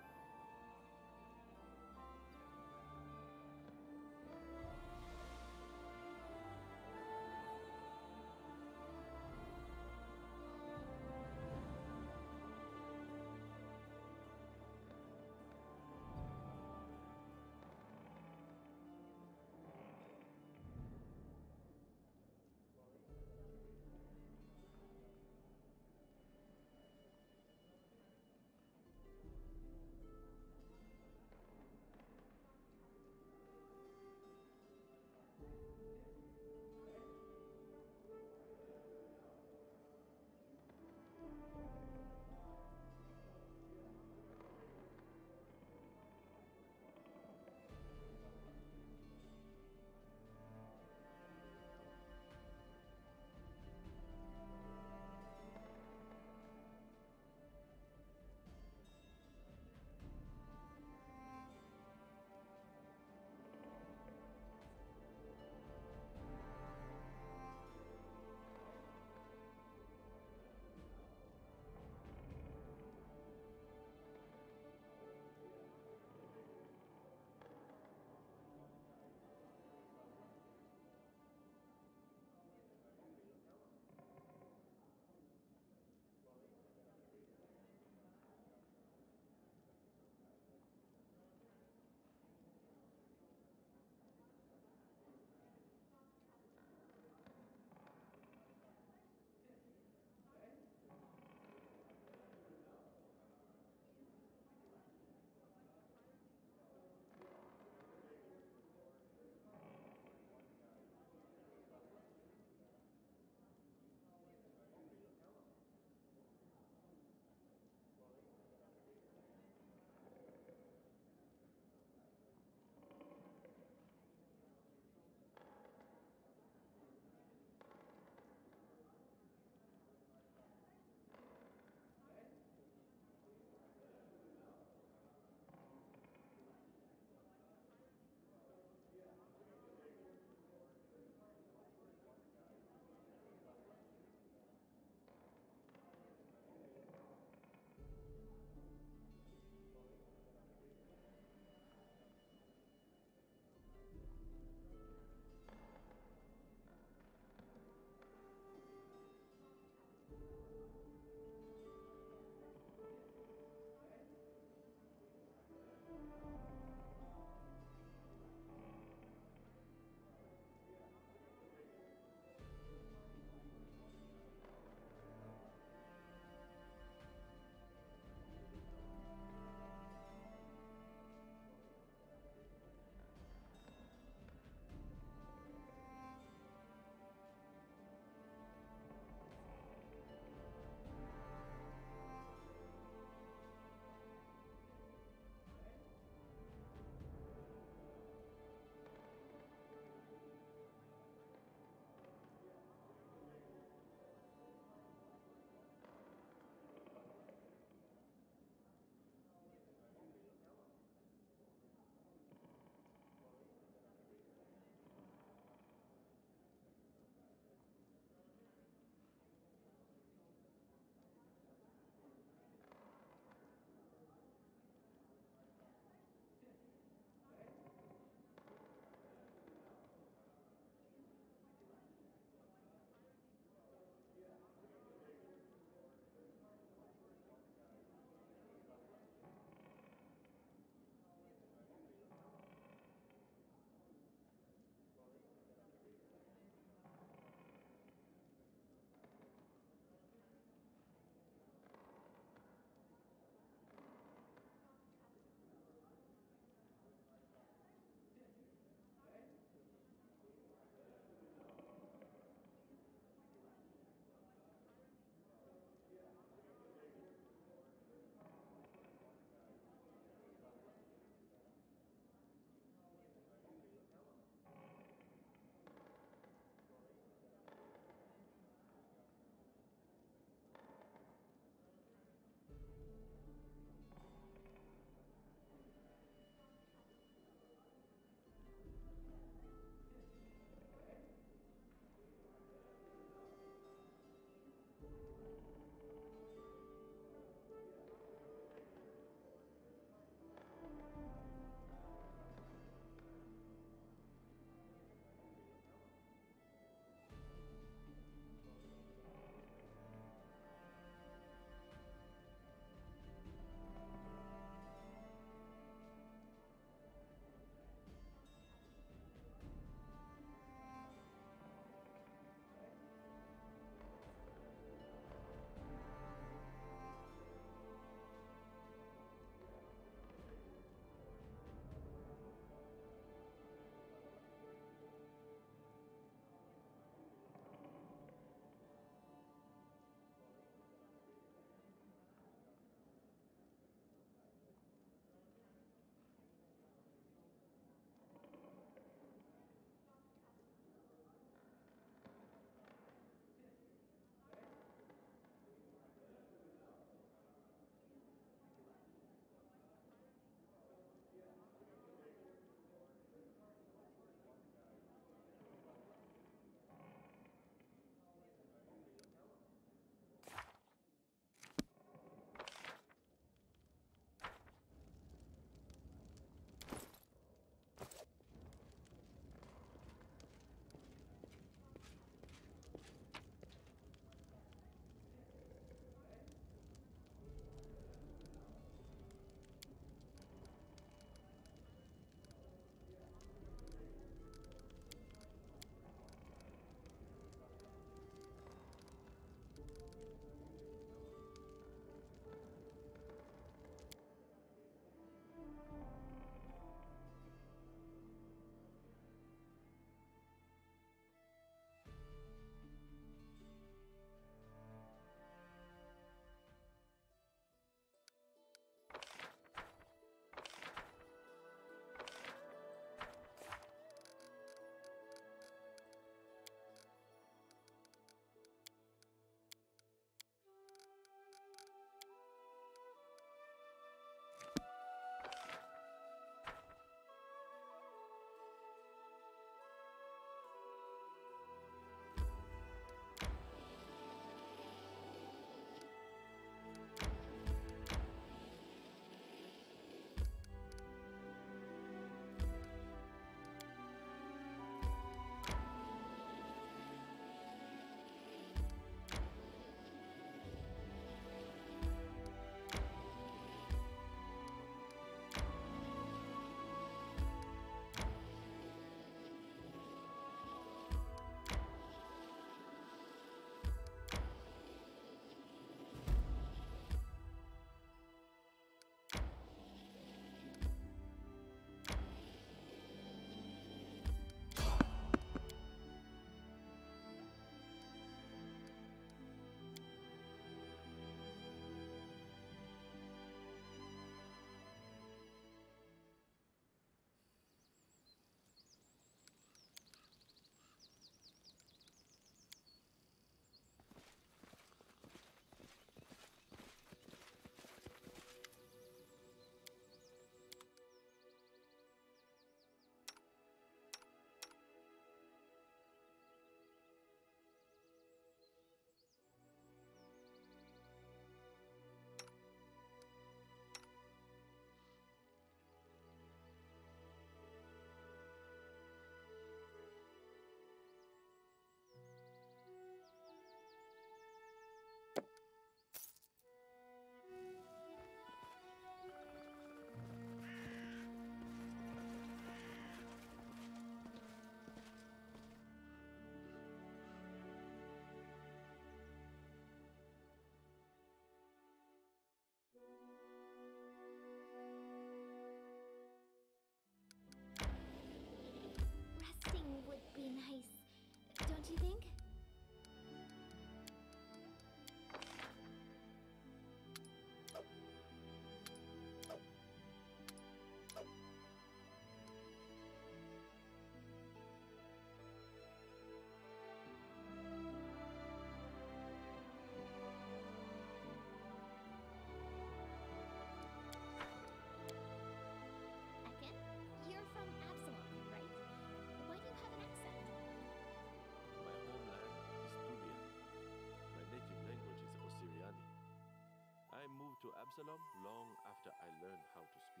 Absalom long after I learned how to speak.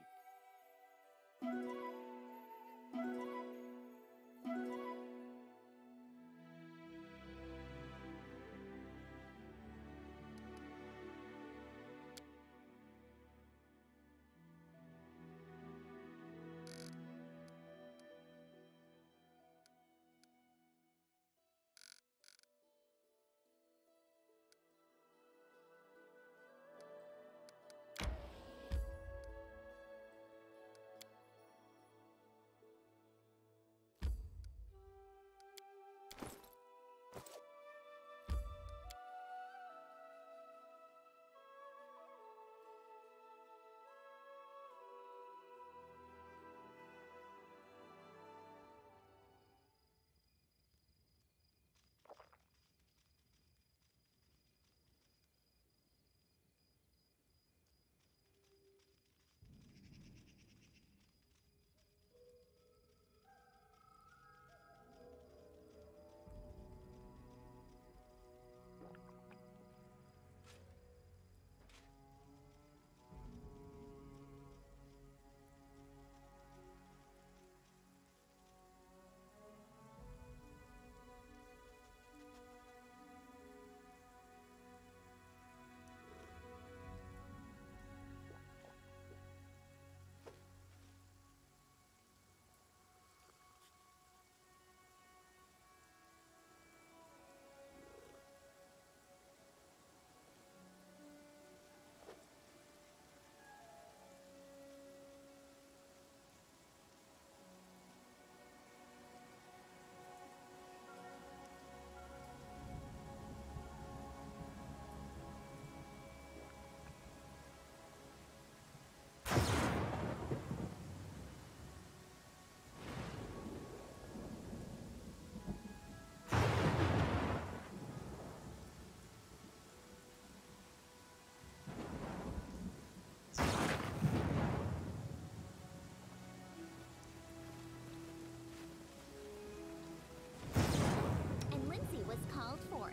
Was called forth.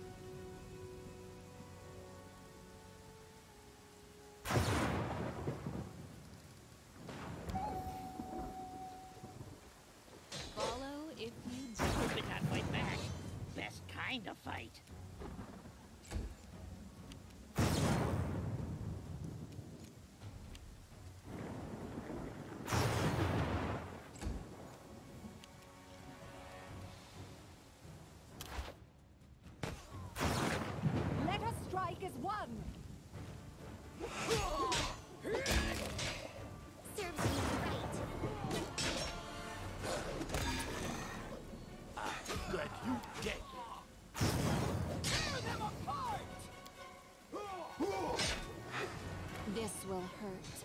Follow if you But not fight back. Best kind of fight. Let us strike as one! Serves me right. Good, you dead. Tear them apart! This will hurt.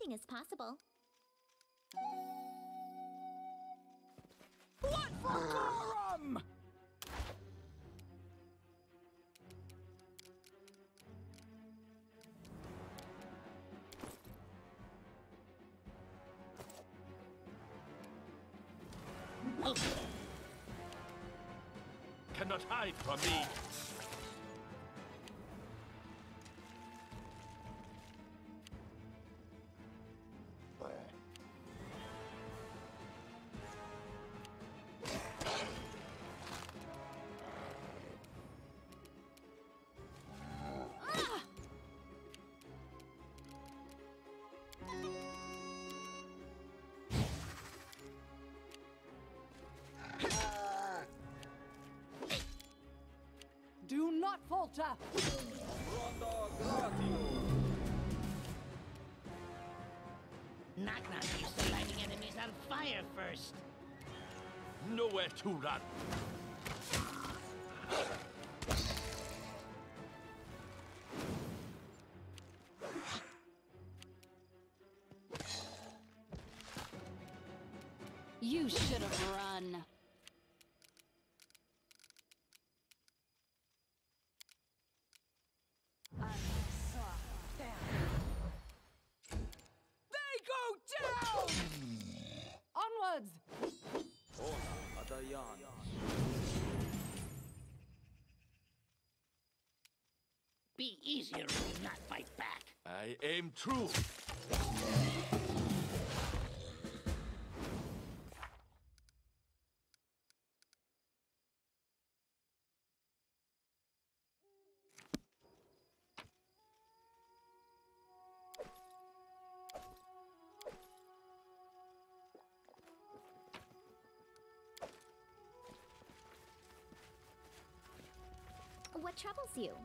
anything is possible. What for Gorum? Cannot hide from me. Do not falter! Knock Knock used to lighting enemies on fire first. Nowhere to run. You should have run. They go down! Onwards! Be easier if you not fight back. I aim true. What troubles you?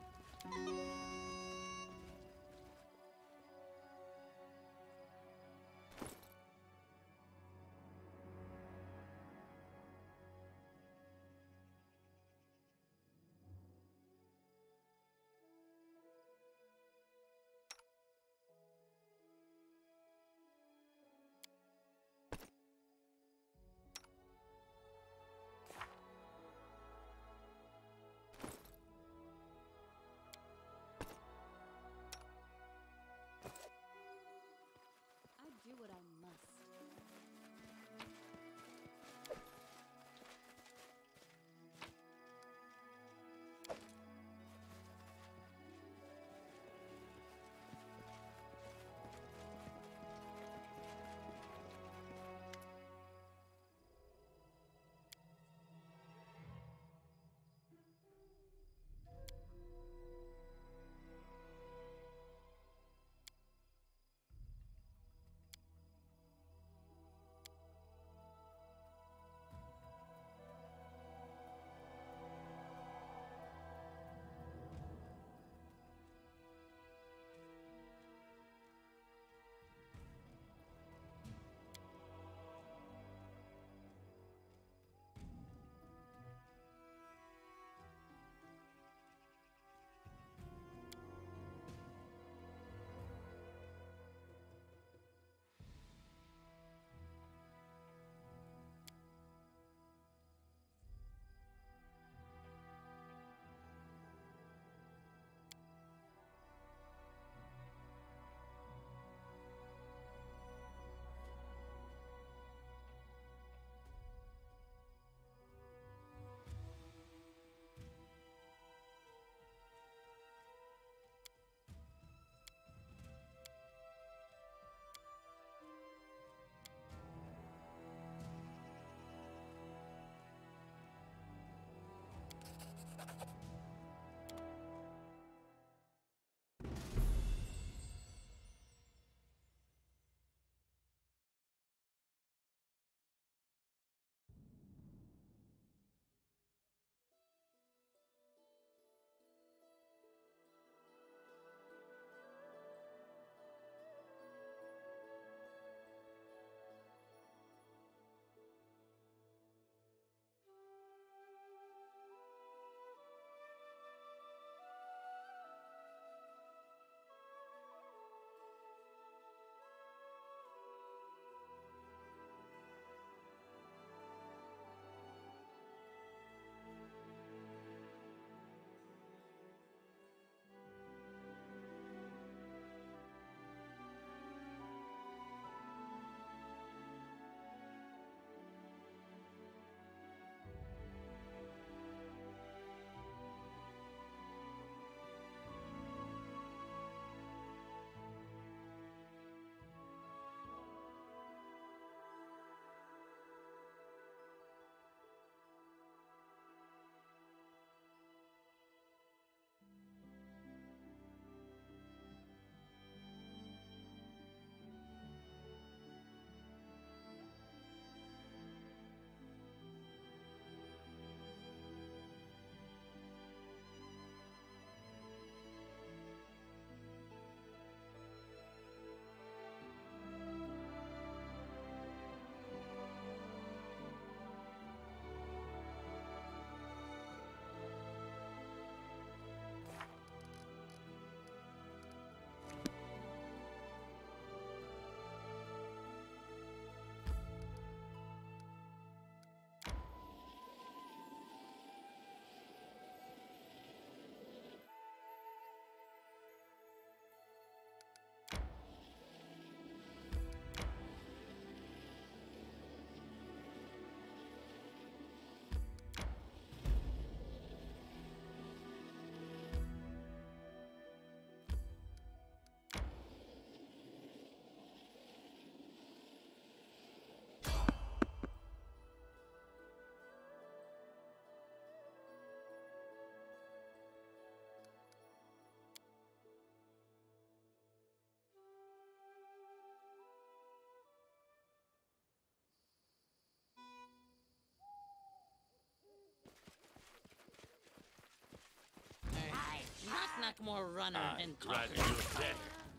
Knock more runner I'd than rather conqueror. you're dead.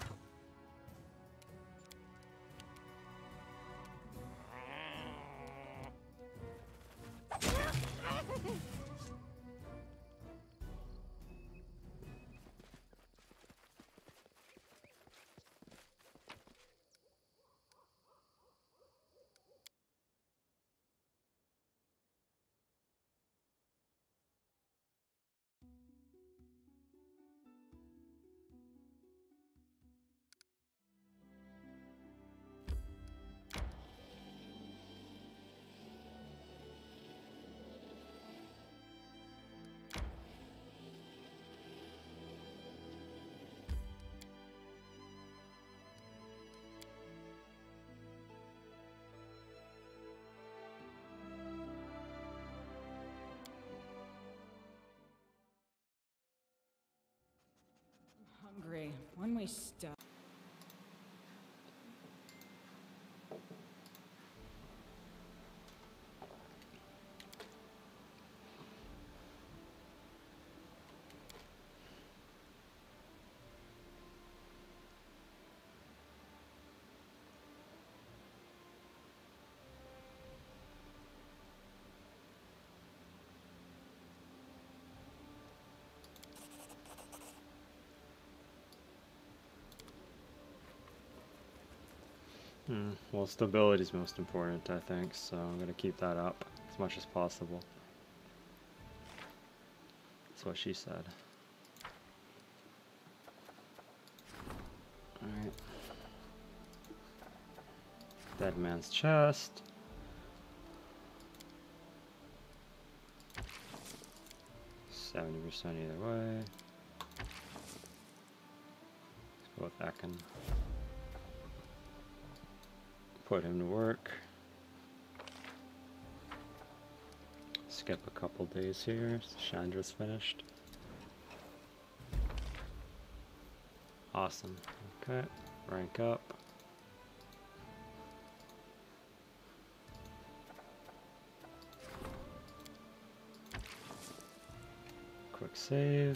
Hungry. When we stop. Hmm. Well, stability is most important, I think, so I'm going to keep that up as much as possible. That's what she said. Alright. Dead man's chest. seventy percent either way. Let's go with Ekin. Put him to work. Skip a couple days here. Chandra's finished. Awesome. Okay. Rank up. Quick save.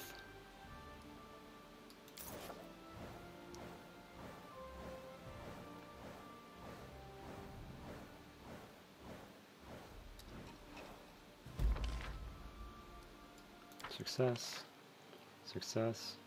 Success. Success.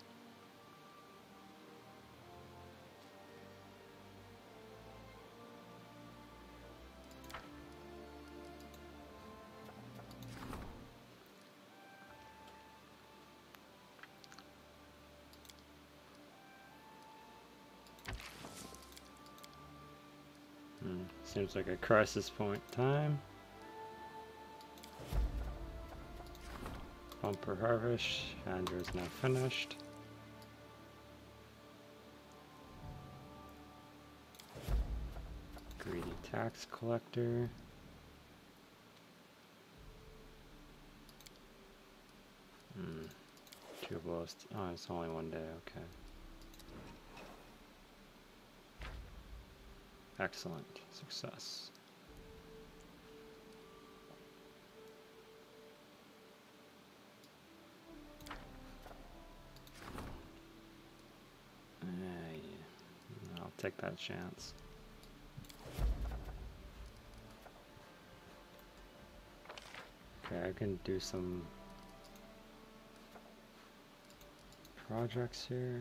Hmm. Seems like a crisis point time. Bumper harvest. Andrew is now finished. Greedy tax collector. Hmm. Two blows. Oh, it's only one day. Okay. Excellent. Success. Uh, yeah. I'll take that chance. Okay, I can do some projects here.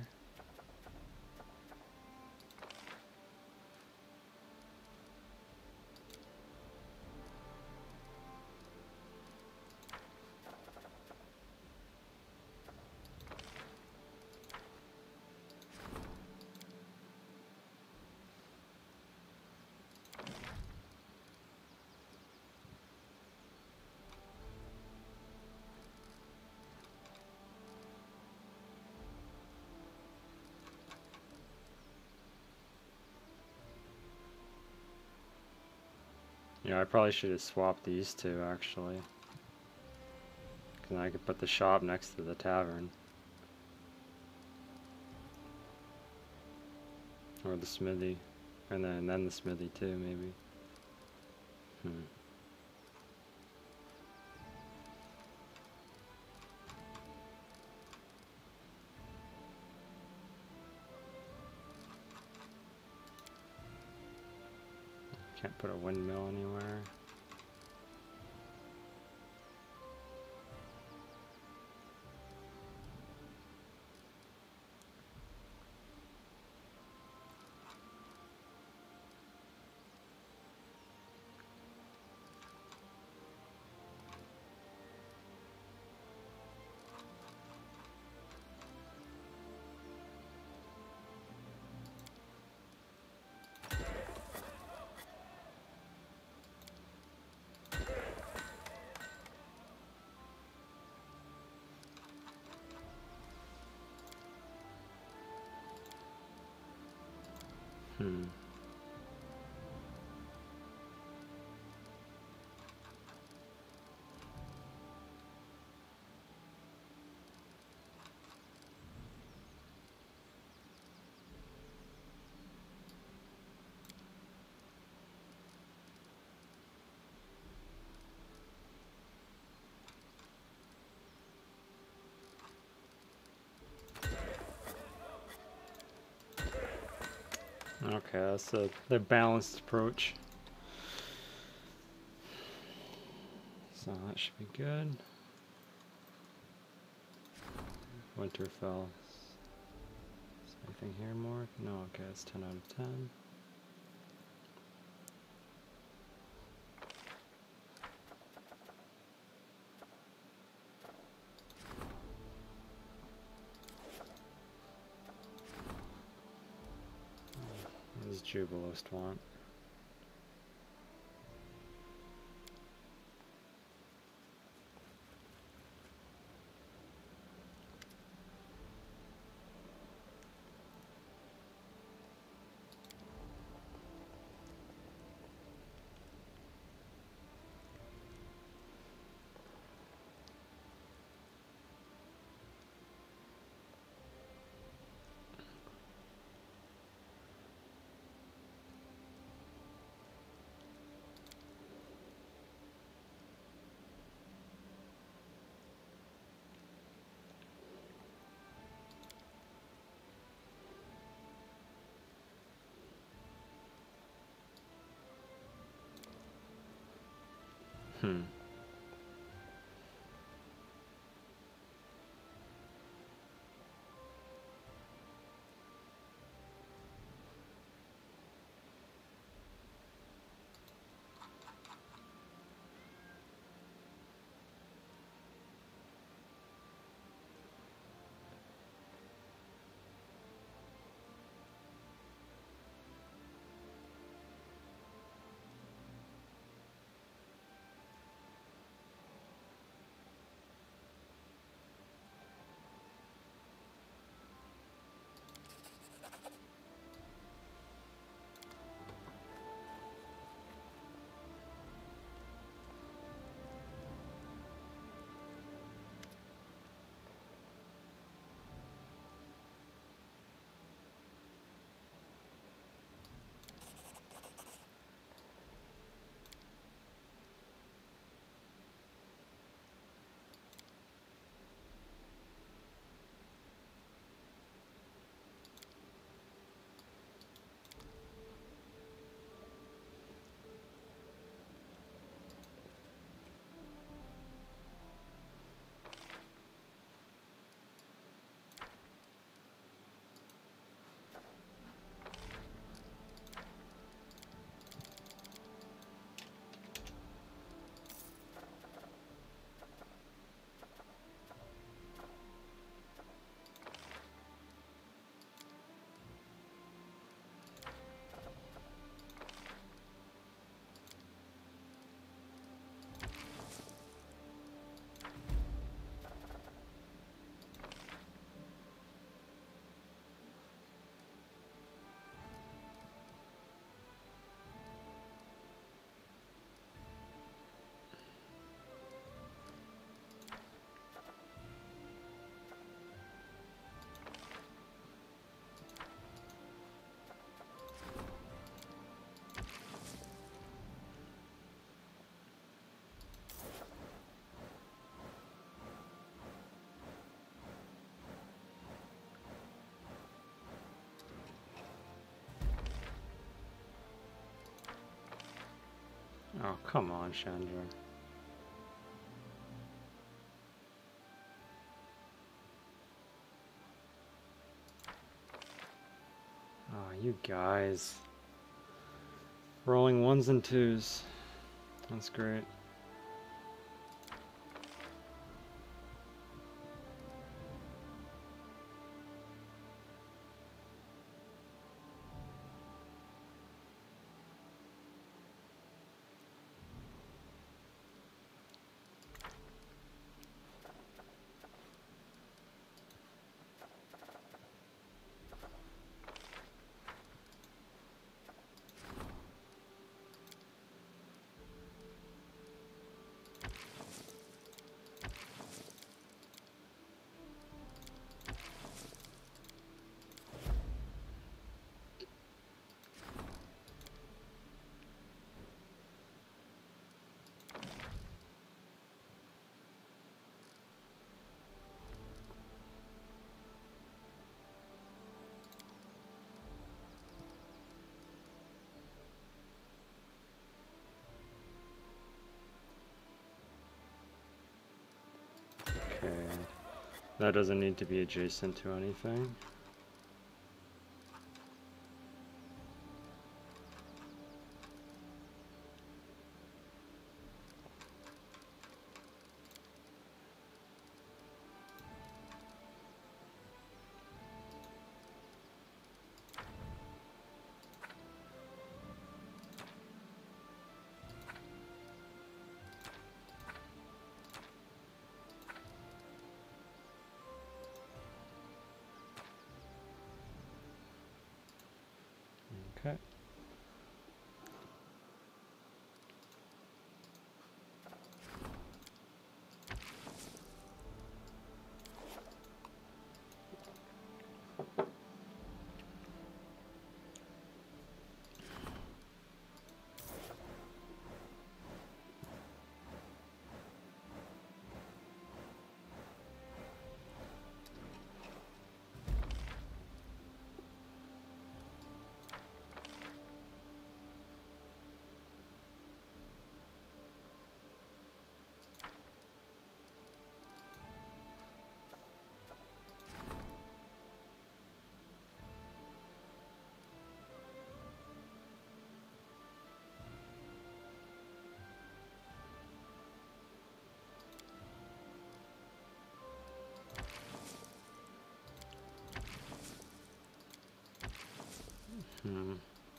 Yeah, I probably should have swapped these two, actually. Because I could put the shop next to the tavern. Or the smithy. And then, and then the smithy too, maybe. Hmm. Can't put a windmill anywhere. Hmm. Okay, that's the, the balanced approach. So that should be good. Winterfell. Is anything here more? No, okay, it's ten out of ten. What does Jubilost want? Hmm. come on, Chandra. Oh, you guys. Rolling ones and twos. That's great. Okay. That doesn't need to be adjacent to anything. Okay. Hmm.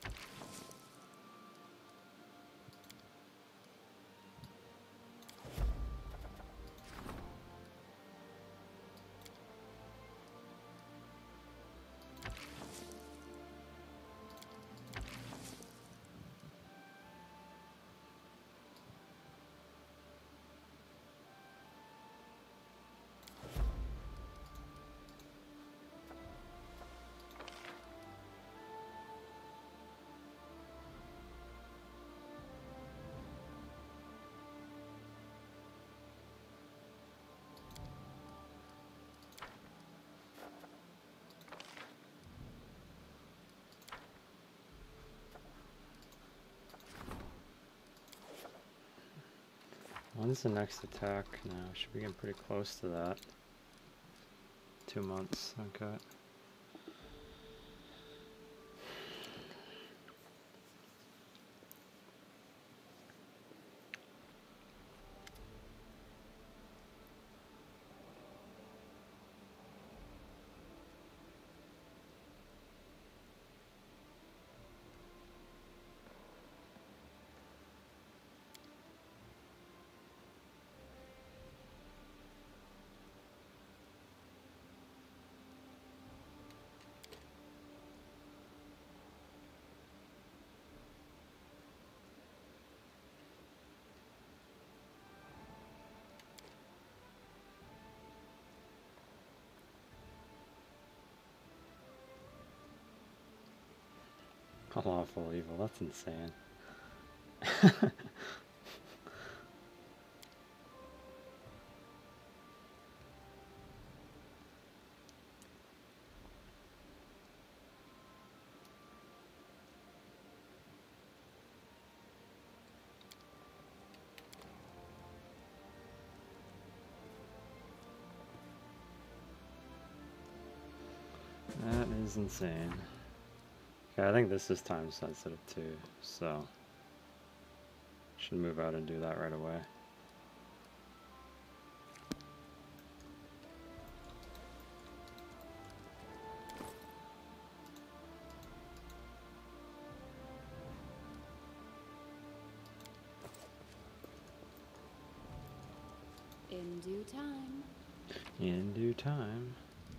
When's the next attack now? Should be getting pretty close to that. Two months, okay. Lawful evil, that's insane. That is insane. Okay, I think this is time sensitive too, so should move out and do that right away. In due time. In due time.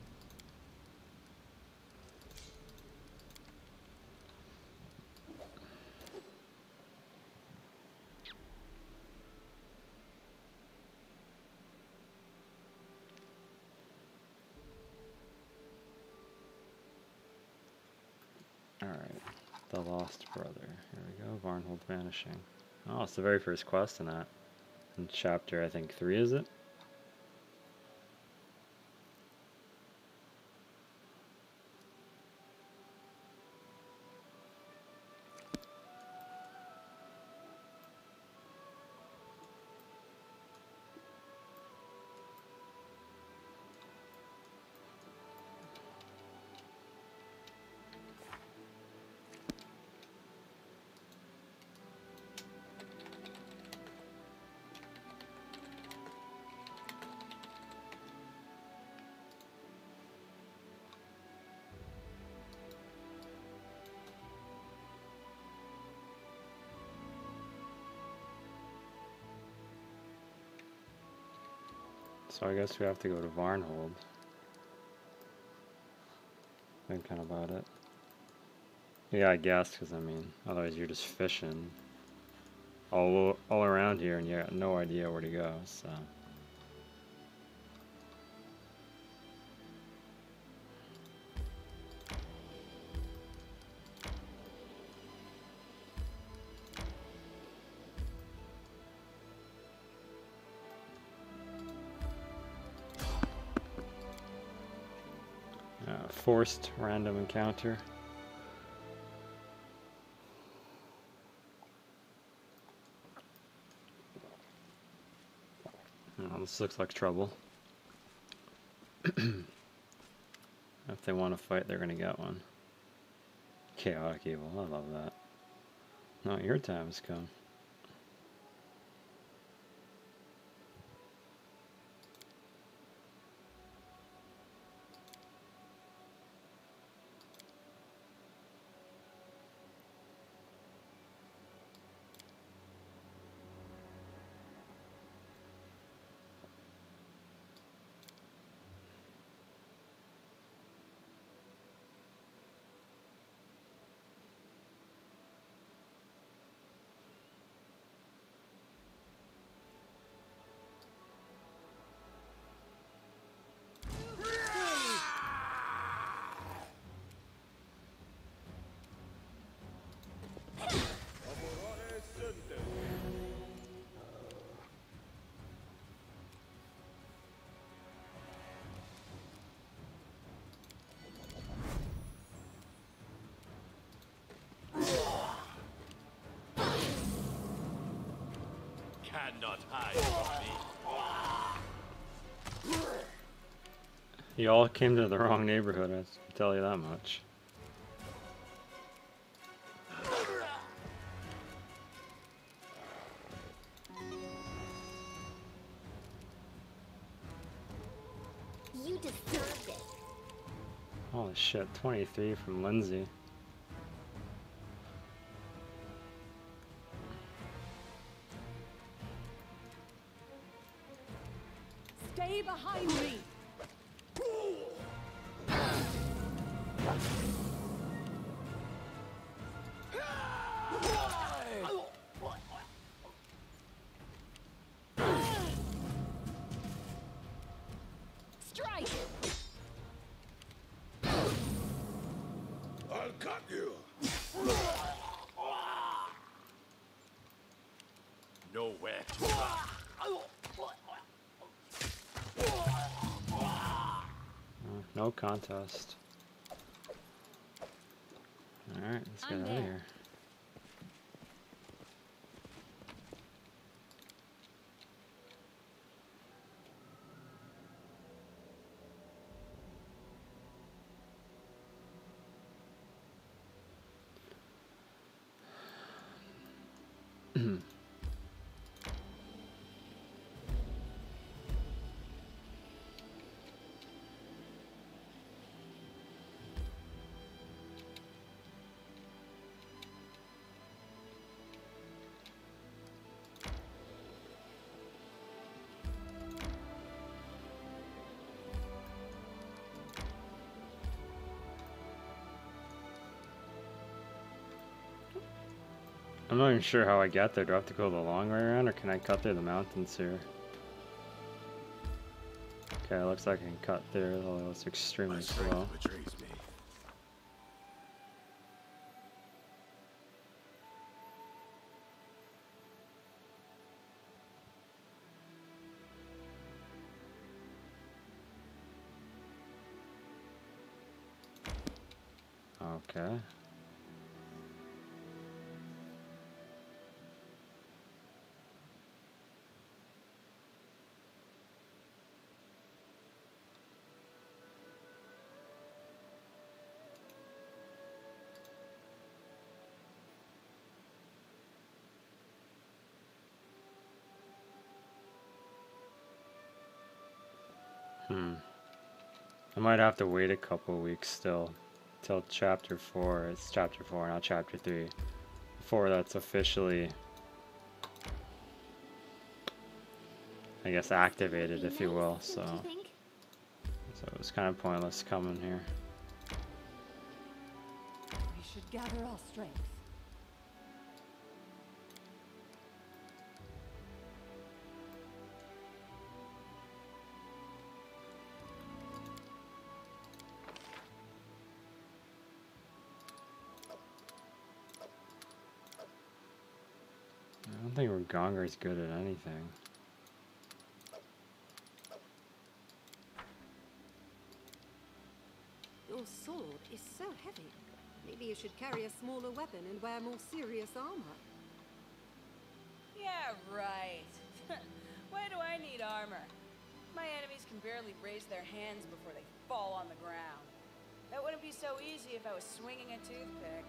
Alright, the Lost Brother. Here we go, Varnhold vanishing. Oh, it's the very first quest in that. In chapter, I think, three, is it? So I guess we have to go to Varnhold. Thinking about it. Yeah, I guess, because I mean, otherwise you're just fishing all all around here and you got no idea where to go, so. Uh, forced random encounter. Oh, this looks like trouble. If they want to fight, they're going to get one. Chaotic evil, I love that. No, your time has come. Cannot hide from me. You all came to the wrong neighborhood, I can tell you that much. You deserved it. Holy shit, twenty-three from Lindsay. Stay behind me. Strike. I'll cut you. Nowhere to run. Oh, no contest. Alright, let's get I'm out there. of here. I'm not even sure how I get there. Do I have to go the long way around, or can I cut through the mountains here? Okay, it looks like I can cut through, although it's extremely slow. Betrays me. Okay. Hmm. I might have to wait a couple weeks still till chapter four. It's chapter four, not chapter three. Before that's officially, I guess, activated, if you will. So, so it's kind of pointless coming here. We should gather our strength. I don't think Gongar's good at anything. Your sword is so heavy. Maybe you should carry a smaller weapon and wear more serious armor. Yeah, right. Why do I need armor? My enemies can barely raise their hands before they fall on the ground. That wouldn't be so easy if I was swinging a toothpick.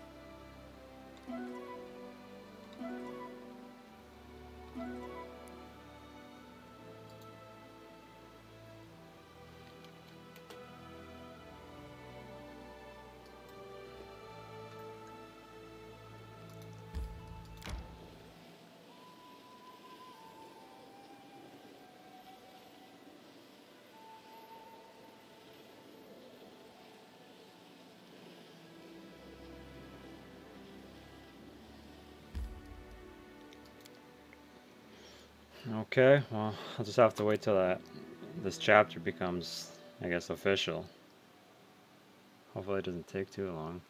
Okay, well, I'll just have to wait till that this chapter becomes, I guess, official. Hopefully it doesn't take too long.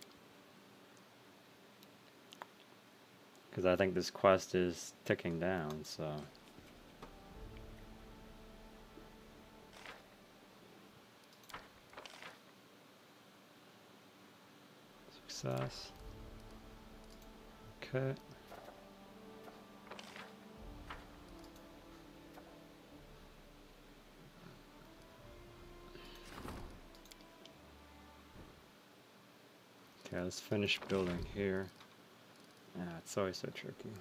Because I think this quest is ticking down, so... Success. Okay. Okay, let's finish building here. Yeah, it's always so tricky.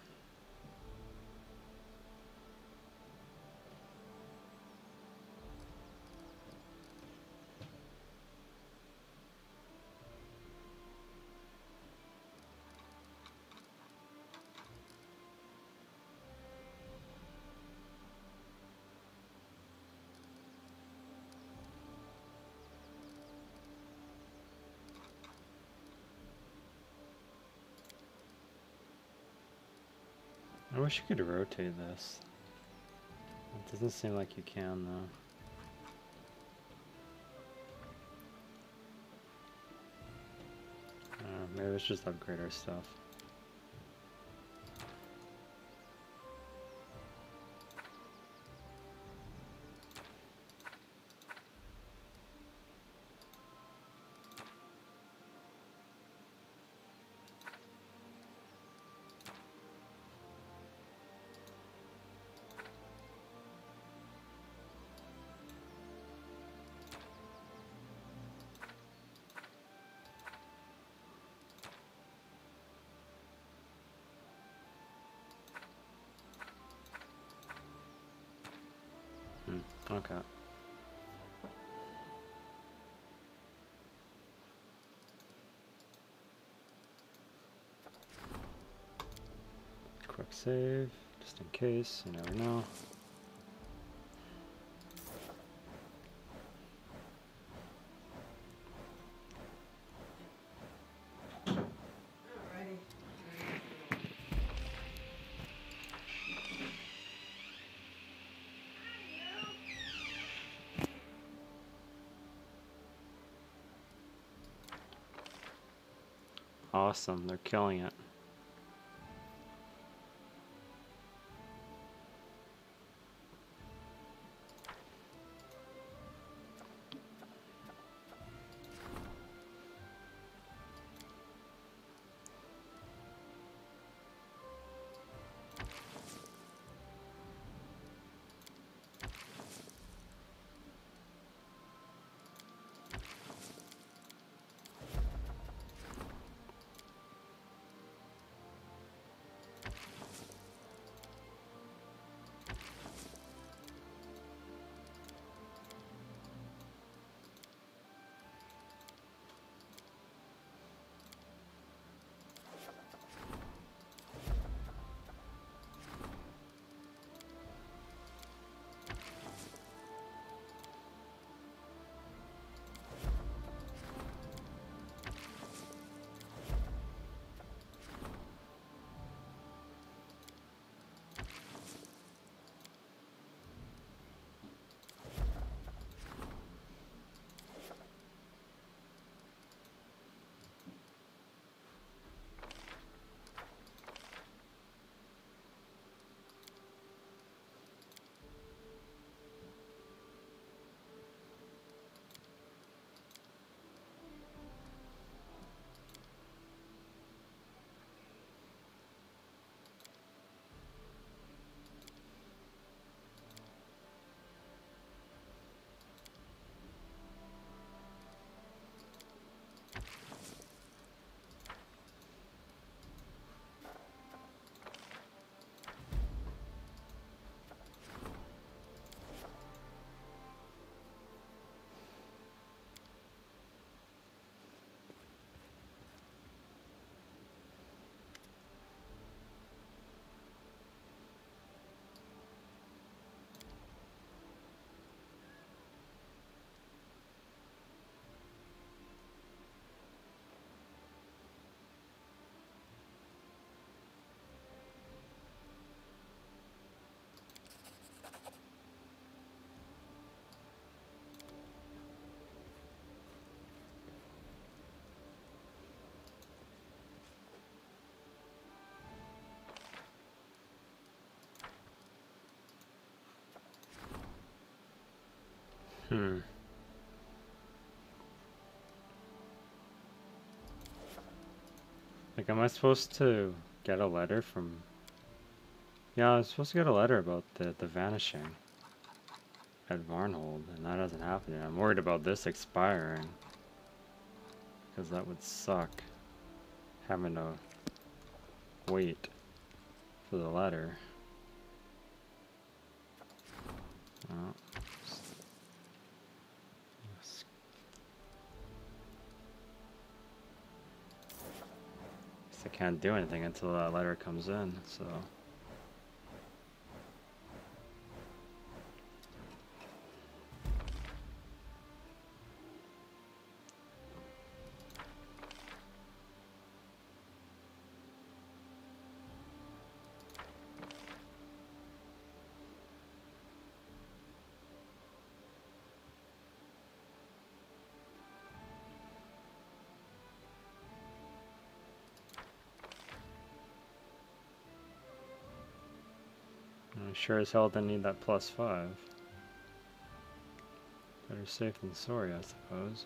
I wish you could rotate this. It doesn't seem like you can, though. I don't know, maybe let's just upgrade our stuff. Okay. Quick save, just in case, you never know. Awesome, they're killing it. Hmm. Like, am I supposed to get a letter from... Yeah, I was supposed to get a letter about the, the vanishing at Varnhold, and that hasn't happened yet. I'm worried about this expiring, because that would suck, having to wait for the letter. Oh. I can't do anything until that letter comes in, so... I sure as hell didn't need that plus five. Better safe than sorry, I suppose.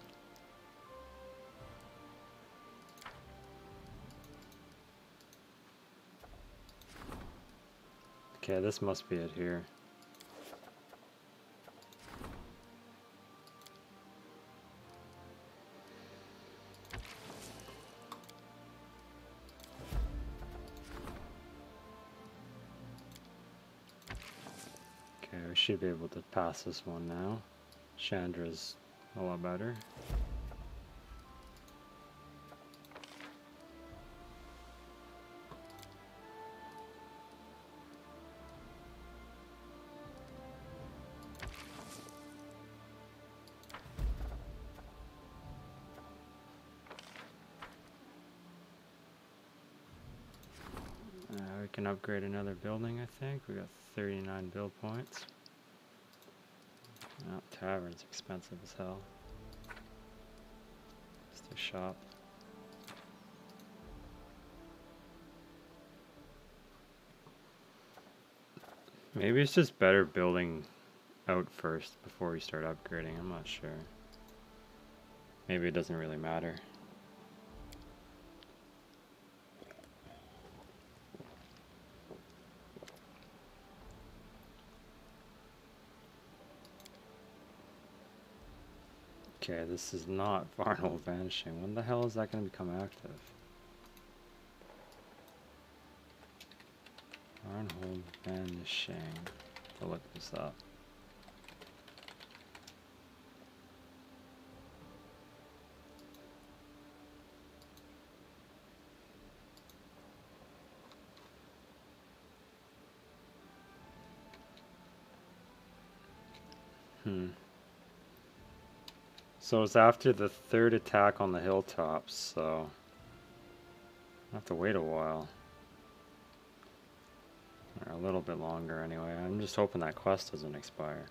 Okay, this must be it here. Okay, we should be able to pass this one now. Chandra's a lot better. Uh, we can upgrade another building, I think. We got thirty-nine build points. Oh, tavern's expensive as hell. Just a shop. Maybe it's just better building out first before we start upgrading. I'm not sure. Maybe it doesn't really matter. Okay, this is not Varnhold vanishing. When the hell is that going to become active? Varnhold vanishing. To look this up. Hmm. So it's after the third attack on the hilltops, so I have to wait a while. Or a little bit longer anyway. I'm just hoping that quest doesn't expire.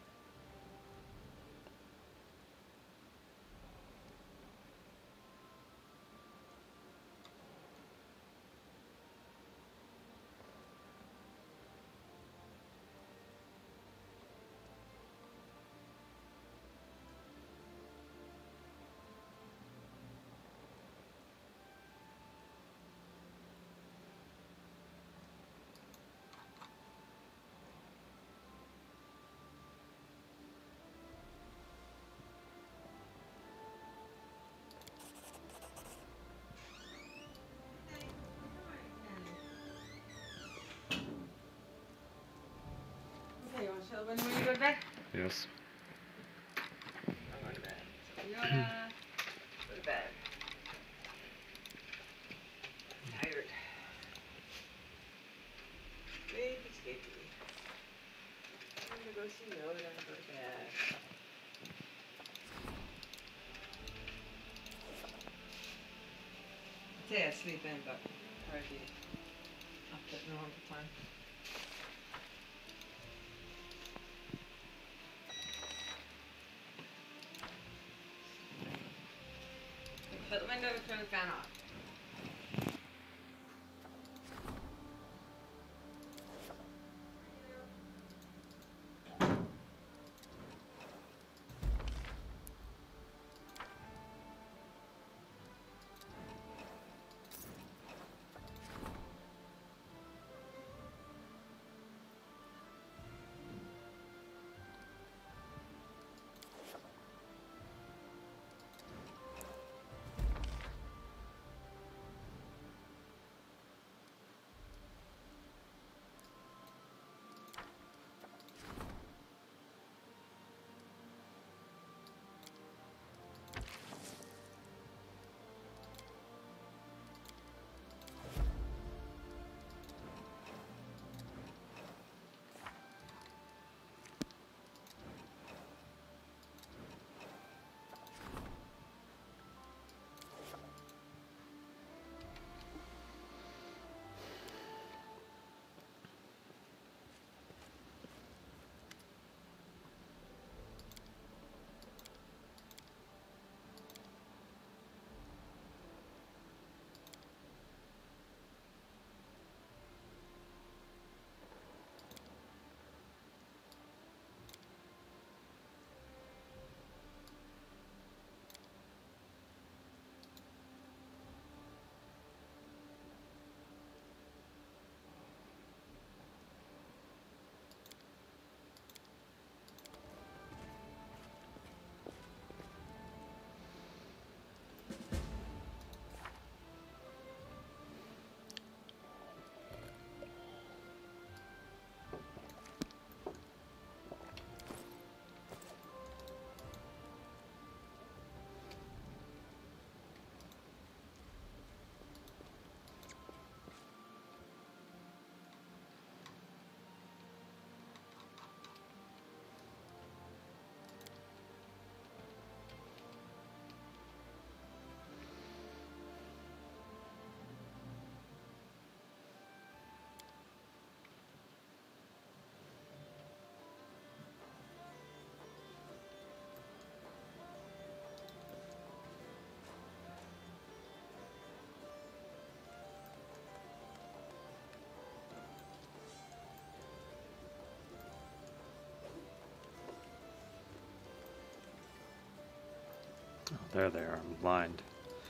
Sheldon, will you go to bed? Yes. I'm going to bed. Fiona, go to bed. I'm tired. Sleepy, sleepy. I'm going to go see Yoda and go to bed. I'd say I'd sleep in, but I'd be up at normal time. Shut the window, turn the fan off. Oh, there they are. I'm blind.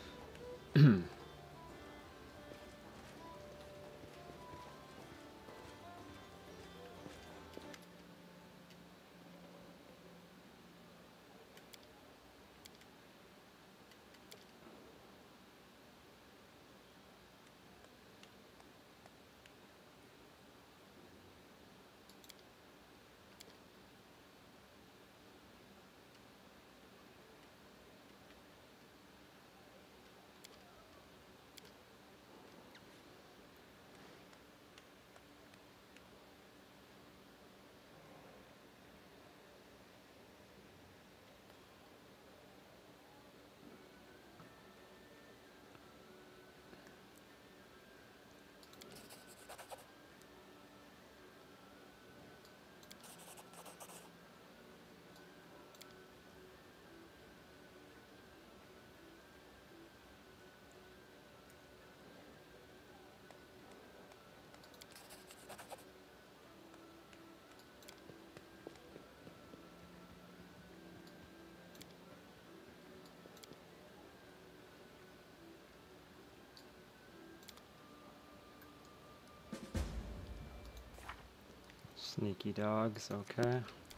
Sneaky dogs, okay.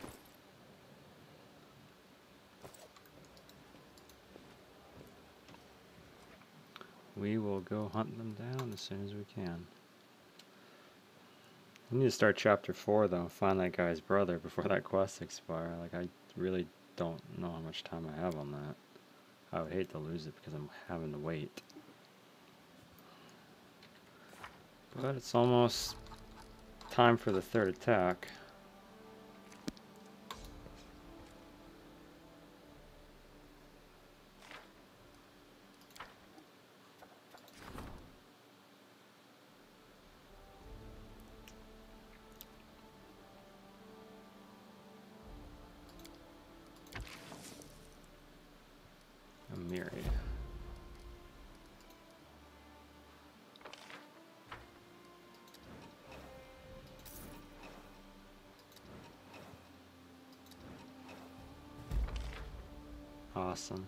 We will go hunt them down as soon as we can. I need to start chapter four though, find that guy's brother before that quest expires. Like, I really don't know how much time I have on that. I would hate to lose it because I'm having to wait. But it's almost time for the third attack. Miri. Awesome.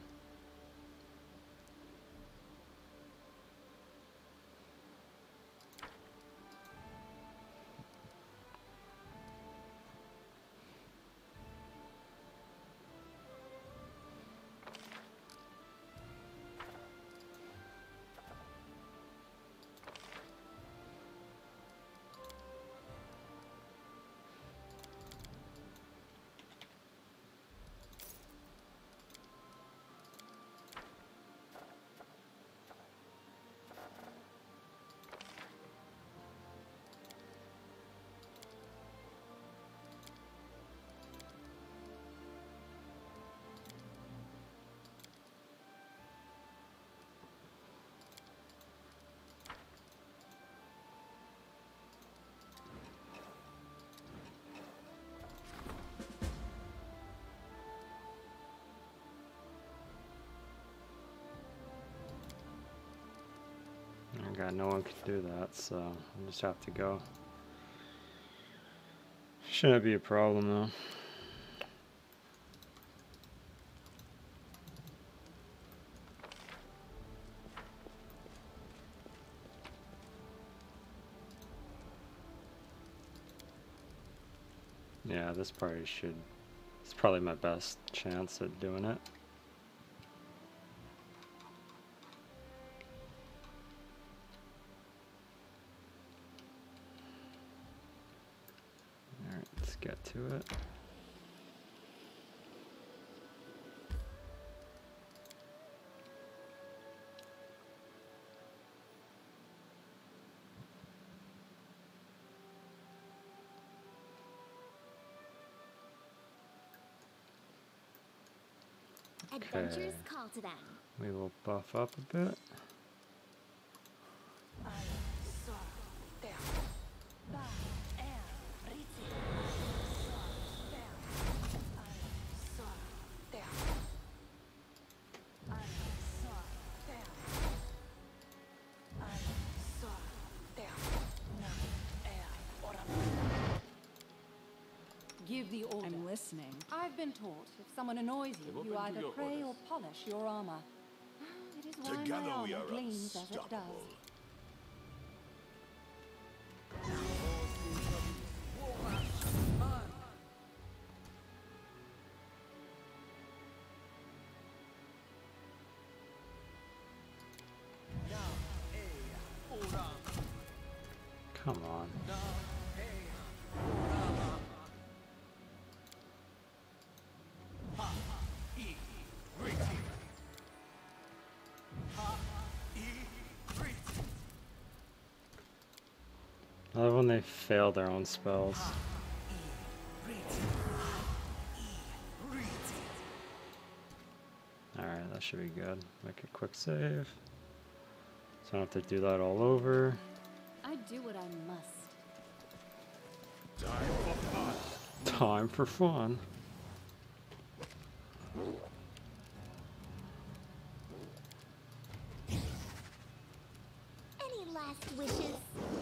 I got no one can do that, so I just have to go. Shouldn't be a problem though. Yeah, this party should, it's probably my best chance at doing it. Alright, let's get to it. Adventures call to them. We will buff up a bit. Give give the order. I'm listening. I've been taught if someone annoys you, I'm you open to either your pray orders. or polish your armor. It is why Together my we armor are gleams as it does. unstoppable. Come on. I love when they fail their own spells. Alright, that should be good. Make a quick save. So I don't have to do that all over. I do what I must. Time for fun. Time for fun. Any last wishes?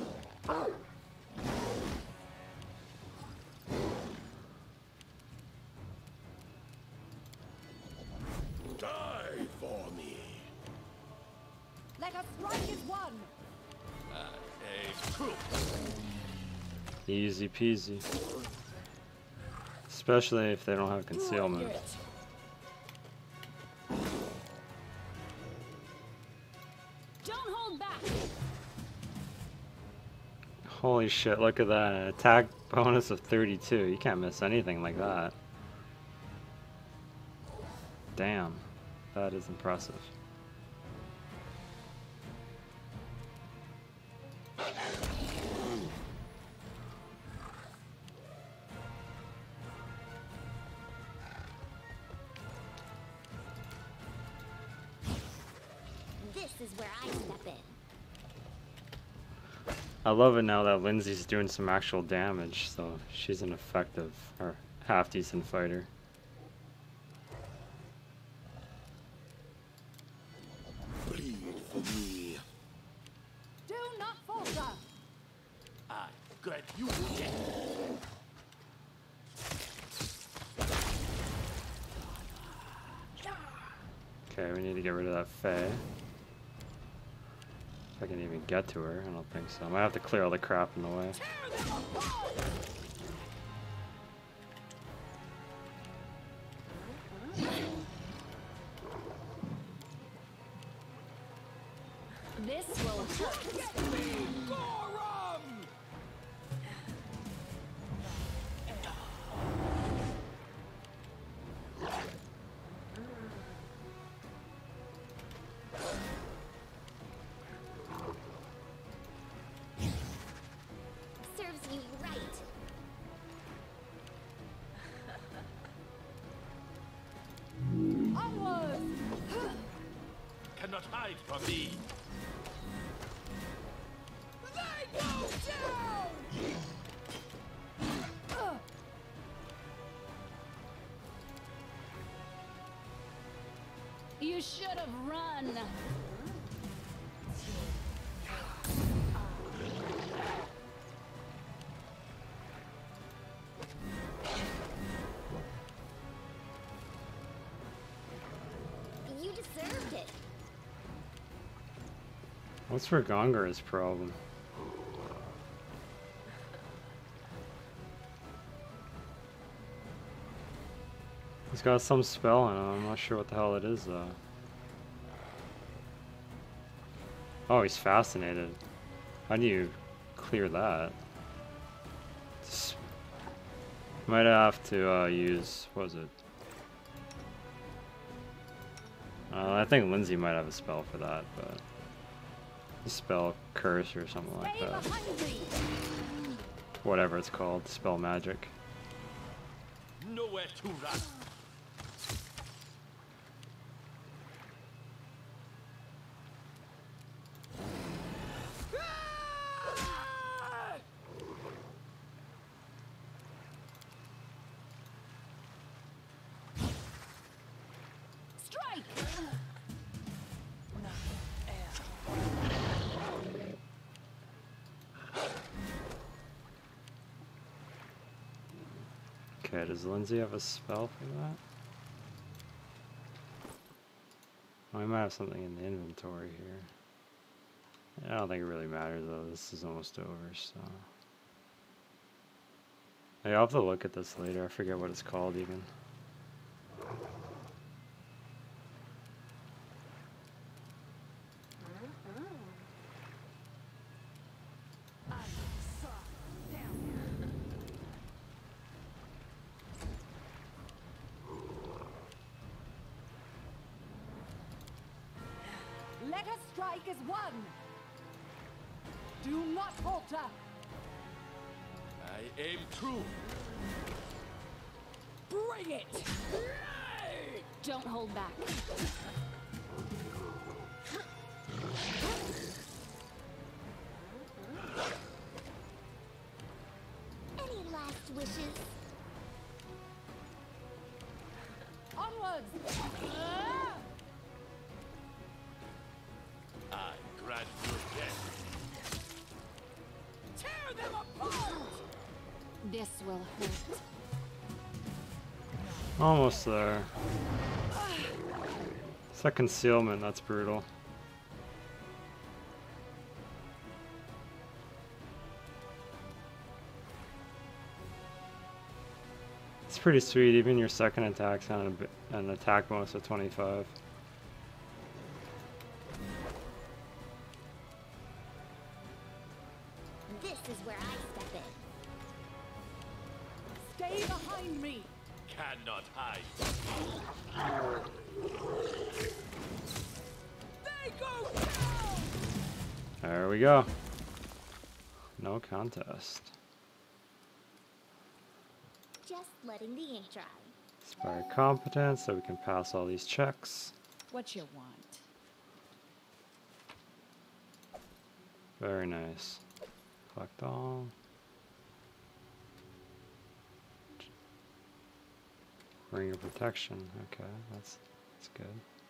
Die for me. Let us strike as one. A troop. Easy peasy. Especially if they don't have concealment. Don't hold back. Holy shit, look at that. An attack bonus of thirty-two. You can't miss anything like that. Damn. That is impressive. This is where I step in. I love it now that Lindsay's doing some actual damage, so she's an effective or half decent fighter. Bleed for me. Do not falter. I grant you death. Okay, we need to get rid of that Fae. If I can even get to her, I don't think so. I might have to clear all the crap in the way. This will hurt. Serves you right. Onwards. Cannot hide from me. They go down. You should have run. You deserved it. What's Ragongara's problem? He's got some spell on him, I'm not sure what the hell it is though. Oh, he's fascinated. How do you clear that? Just might have to uh, use, what was it? Uh, I think Lindsay might have a spell for that, but spell curse or something like that. Whatever it's called, spell magic. Nowhere to run. Strike. Okay, does Lindsay have a spell for that? Oh, I might have something in the inventory here. I don't think it really matters though, this is almost over, so... Hey, I'll have to look at this later, I forget what it's called even. Let us strike as one. Do not falter. I aim true. Bring it. Don't hold back. Any last wishes? Onwards. I grant your death. Tear them apart. This will hurt. Almost there. It's that concealment, that's brutal. It's pretty sweet, even your second attack's on a bit, an attack bonus of twenty-five. This is where I step in. Stay behind me. Cannot hide. They go down. There we go. No contest. Just letting the ink dry. Inspire competence so we can pass all these checks. What you want? Very nice. Collect all. Ring of protection. Okay, that's that's good.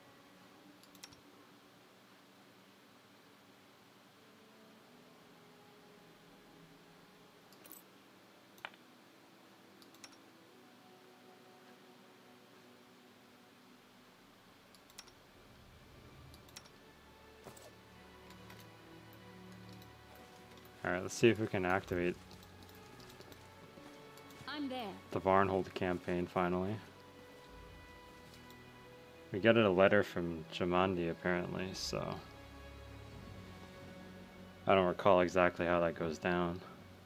Alright, let's see if we can activate I'm there. the Varnhold campaign finally. We get a letter from Jamandi apparently, so I don't recall exactly how that goes down.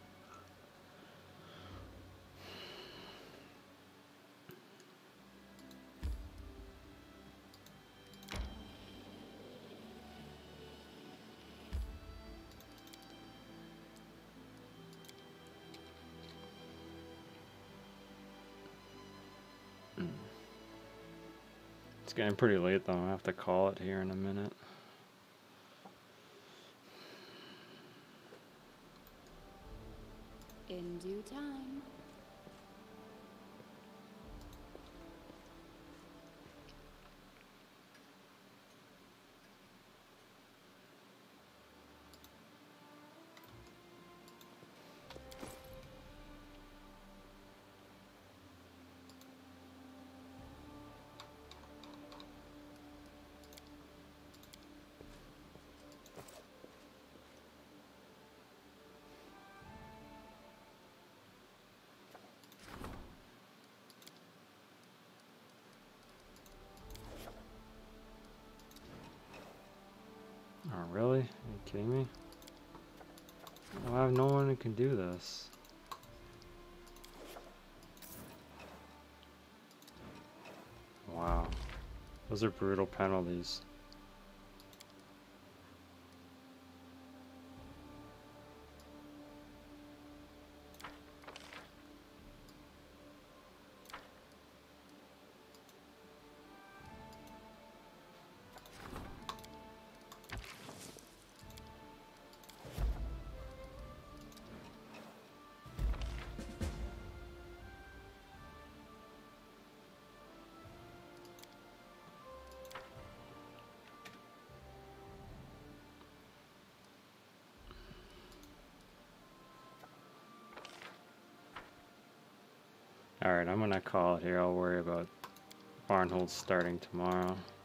It's getting pretty late though, I have to call it here in a minute. In due time. Oh really? Are you kidding me? I have no one who can do this. Wow. Those are brutal penalties. Alright, I'm gonna call it here. I'll worry about Varnhold starting tomorrow.